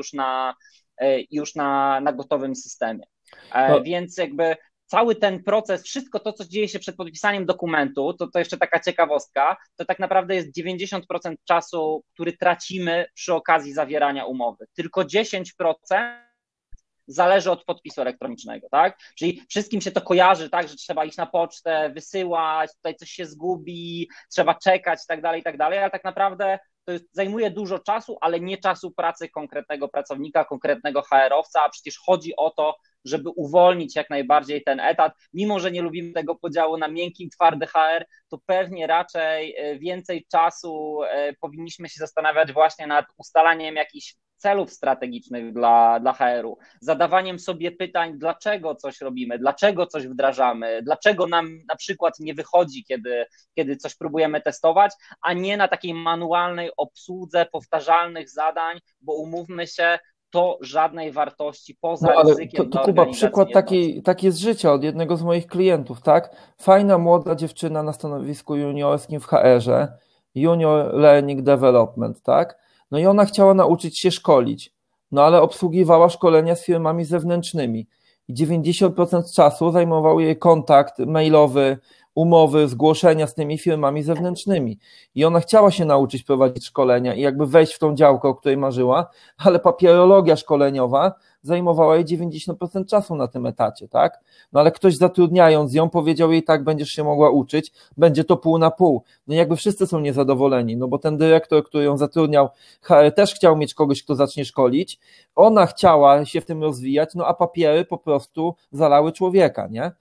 już na gotowym systemie. Więc jakby cały ten proces, wszystko to, co dzieje się przed podpisaniem dokumentu, to jeszcze taka ciekawostka, to tak naprawdę jest 90% czasu, który tracimy przy okazji zawierania umowy. Tylko 10% zależy od podpisu elektronicznego, tak? Czyli wszystkim się to kojarzy, tak, że trzeba iść na pocztę, wysyłać, tutaj coś się zgubi, trzeba czekać i tak dalej, ale tak naprawdę to zajmuje dużo czasu, ale nie czasu pracy konkretnego pracownika, konkretnego HR-owca, a przecież chodzi o to, żeby uwolnić jak najbardziej ten etat. Mimo że nie lubimy tego podziału na miękki i twardy HR, to pewnie raczej więcej czasu powinniśmy się zastanawiać właśnie nad ustalaniem jakichś celów strategicznych dla HR-u, zadawaniem sobie pytań, dlaczego coś robimy, dlaczego coś wdrażamy, dlaczego nam na przykład nie wychodzi, kiedy coś próbujemy testować, a nie na takiej manualnej obsłudze powtarzalnych zadań, bo umówmy się, to żadnej wartości poza ryzykiem to Kuba, przykład taki z życia od jednego z moich klientów, tak? Fajna młoda dziewczyna na stanowisku juniorskim w HR-ze, Junior Learning Development, tak? No i ona chciała nauczyć się szkolić, no ale obsługiwała szkolenia z firmami zewnętrznymi i 90% czasu zajmował jej kontakt mailowy, umowy, zgłoszenia z tymi firmami zewnętrznymi. I ona chciała się nauczyć prowadzić szkolenia i jakby wejść w tą działkę, o której marzyła, ale papierologia szkoleniowa zajmowała jej 90% czasu na tym etacie, tak? No ale ktoś zatrudniając ją powiedział jej tak, będziesz się mogła uczyć, będzie to pół na pół. No i jakby wszyscy są niezadowoleni, no bo ten dyrektor, który ją zatrudniał, HR też chciał mieć kogoś, kto zacznie szkolić, ona chciała się w tym rozwijać, no a papiery po prostu zalały człowieka, nie?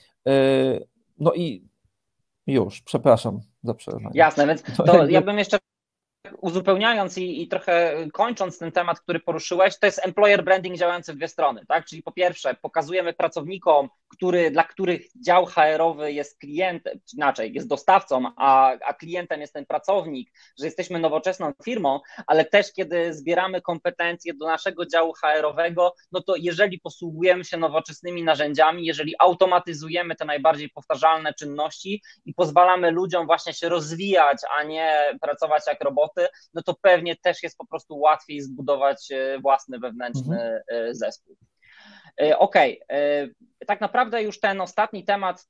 No i już, przepraszam za przerwanie. Jasne, więc to ja bym jeszcze uzupełniając i trochę kończąc ten temat, który poruszyłeś, to jest employer branding działający w dwie strony, tak? Czyli po pierwsze pokazujemy pracownikom, dla których dział HR-owy jest klientem, inaczej jest dostawcą, a klientem jest ten pracownik, że jesteśmy nowoczesną firmą, ale też kiedy zbieramy kompetencje do naszego działu HR-owego, no to jeżeli posługujemy się nowoczesnymi narzędziami, jeżeli automatyzujemy te najbardziej powtarzalne czynności i pozwalamy ludziom właśnie się rozwijać, a nie pracować jak roboty, no to pewnie też jest po prostu łatwiej zbudować własny wewnętrzny zespół. Okej, tak naprawdę już ten ostatni temat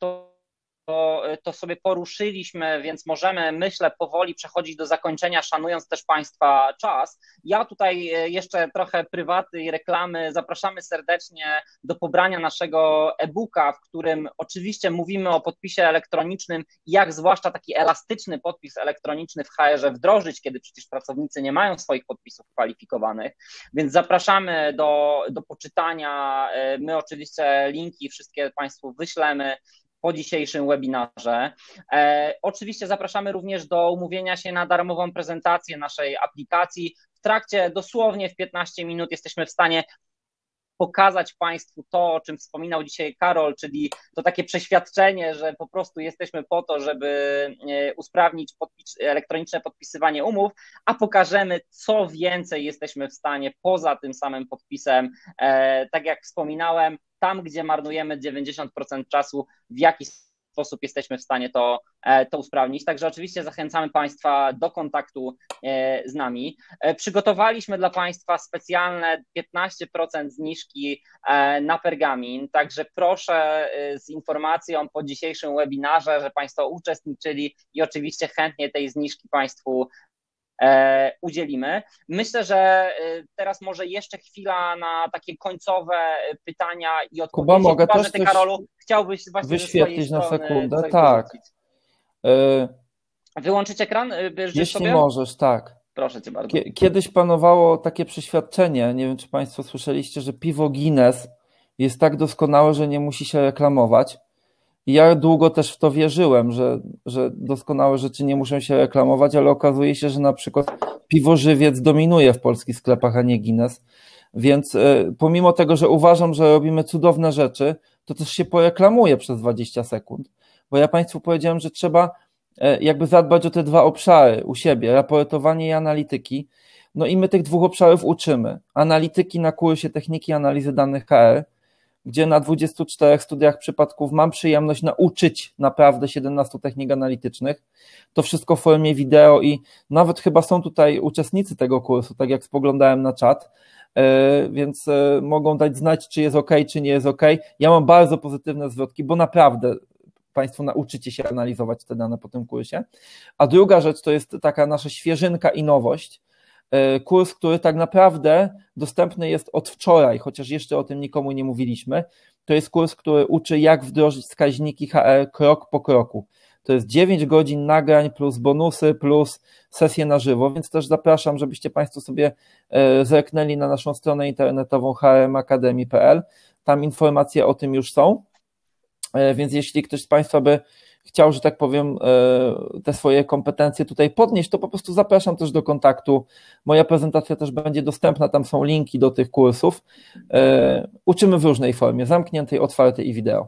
to sobie poruszyliśmy, więc możemy, myślę, powoli przechodzić do zakończenia, szanując też Państwa czas. Ja tutaj jeszcze trochę prywaty i reklamy. Zapraszamy serdecznie do pobrania naszego e-booka, w którym oczywiście mówimy o podpisie elektronicznym, jak zwłaszcza taki elastyczny podpis elektroniczny w HR-ze wdrożyć, kiedy przecież pracownicy nie mają swoich podpisów kwalifikowanych, więc zapraszamy do poczytania. My oczywiście linki wszystkie Państwu wyślemy po dzisiejszym webinarze. Oczywiście zapraszamy również do umówienia się na darmową prezentację naszej aplikacji. W trakcie dosłownie w 15 minut jesteśmy w stanie pokazać Państwu to, o czym wspominał dzisiaj Karol, czyli to takie przeświadczenie, że po prostu jesteśmy po to, żeby usprawnić elektroniczne podpisywanie umów, a pokażemy, co więcej jesteśmy w stanie poza tym samym podpisem. Tak jak wspominałem, tam, gdzie marnujemy 90% czasu, w jaki sposób jesteśmy w stanie to usprawnić. Także oczywiście zachęcamy Państwa do kontaktu z nami. Przygotowaliśmy dla Państwa specjalne 15% zniżki na Pergamin, także proszę z informacją po dzisiejszym webinarze, że Państwo uczestniczyli i oczywiście chętnie tej zniżki Państwu udzielimy. Myślę, że teraz może jeszcze chwila na takie końcowe pytania i odpowiedzi. Kuba, mogę chyba, też że ty, Karolu, chciałbyś właśnie wyświetlić na sekundę, tak. Wyłączyć ekran? Jeśli sobie? możesz, tak. Proszę Cię bardzo. Kiedyś panowało takie przeświadczenie, nie wiem, czy Państwo słyszeliście, że piwo Guinness jest tak doskonałe, że nie musi się reklamować. I ja długo też w to wierzyłem, że doskonałe rzeczy nie muszą się reklamować, ale okazuje się, że na przykład piwo Żywiec dominuje w polskich sklepach, a nie Guinness. Więc pomimo tego, że uważam, że robimy cudowne rzeczy, to też się poreklamuje przez 20 sekund. Bo ja Państwu powiedziałem, że trzeba jakby zadbać o te dwa obszary u siebie, raportowanie i analityki. No i my tych dwóch obszarów uczymy. Analityki na kursie techniki analizy danych HR, gdzie na 24 studiach przypadków mam przyjemność nauczyć naprawdę 17 technik analitycznych. To wszystko w formie wideo i nawet chyba są tutaj uczestnicy tego kursu, tak jak spoglądałem na czat, więc mogą dać znać, czy jest ok, czy nie jest ok. Ja mam bardzo pozytywne zwrotki, bo naprawdę Państwo nauczycie się analizować te dane po tym kursie. A druga rzecz to jest taka nasza świeżynka i nowość. Kurs, który tak naprawdę dostępny jest od wczoraj, chociaż jeszcze o tym nikomu nie mówiliśmy. To jest kurs, który uczy, jak wdrożyć wskaźniki HR krok po kroku. To jest 9 godzin nagrań plus bonusy plus sesje na żywo, więc też zapraszam, żebyście Państwo sobie zerknęli na naszą stronę internetową hrmakademii.pl. Tam informacje o tym już są, więc jeśli ktoś z Państwa by chciał, że tak powiem, te swoje kompetencje tutaj podnieść, to po prostu zapraszam też do kontaktu. Moja prezentacja też będzie dostępna, tam są linki do tych kursów. Uczymy w różnej formie, zamkniętej, otwartej i wideo.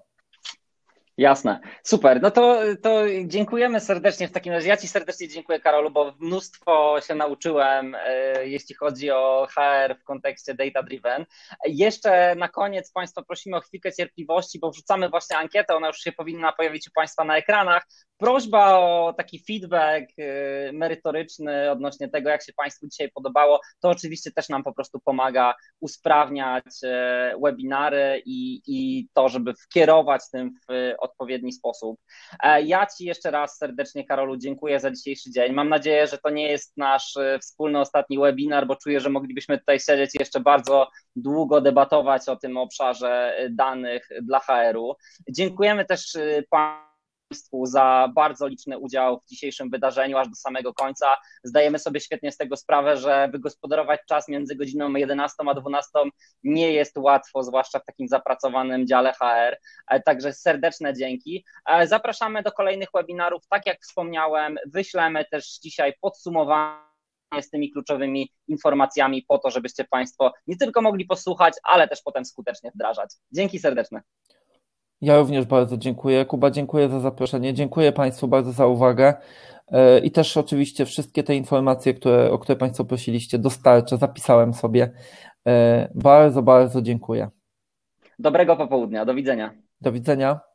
Jasne, super. No to dziękujemy serdecznie w takim razie. Ja Ci serdecznie dziękuję, Karolu, bo mnóstwo się nauczyłem, jeśli chodzi o HR w kontekście data driven. Jeszcze na koniec Państwa prosimy o chwilkę cierpliwości, bo wrzucamy właśnie ankietę, ona już się powinna pojawić u Państwa na ekranach. Prośba o taki feedback merytoryczny odnośnie tego, jak się Państwu dzisiaj podobało. To oczywiście też nam po prostu pomaga usprawniać webinary i to, żeby kierować tym w odpowiedni sposób. Ja Ci jeszcze raz serdecznie, Karolu, dziękuję za dzisiejszy dzień. Mam nadzieję, że to nie jest nasz wspólny ostatni webinar, bo czuję, że moglibyśmy tutaj siedzieć i jeszcze bardzo długo debatować o tym obszarze danych dla HR-u. Dziękujemy też Państwu za bardzo liczny udział w dzisiejszym wydarzeniu aż do samego końca. Zdajemy sobie świetnie z tego sprawę, że wygospodarować czas między godziną 11 a 12 nie jest łatwo, zwłaszcza w takim zapracowanym dziale HR. Także serdeczne dzięki. Zapraszamy do kolejnych webinarów. Tak jak wspomniałem, wyślemy też dzisiaj podsumowanie z tymi kluczowymi informacjami po to, żebyście Państwo nie tylko mogli posłuchać, ale też potem skutecznie wdrażać. Dzięki serdeczne. Ja również bardzo dziękuję. Kuba, dziękuję za zaproszenie. Dziękuję Państwu bardzo za uwagę i też oczywiście wszystkie te informacje, o które Państwo prosiliście, dostarczę, zapisałem sobie. Bardzo, bardzo dziękuję. Dobrego popołudnia. Do widzenia. Do widzenia.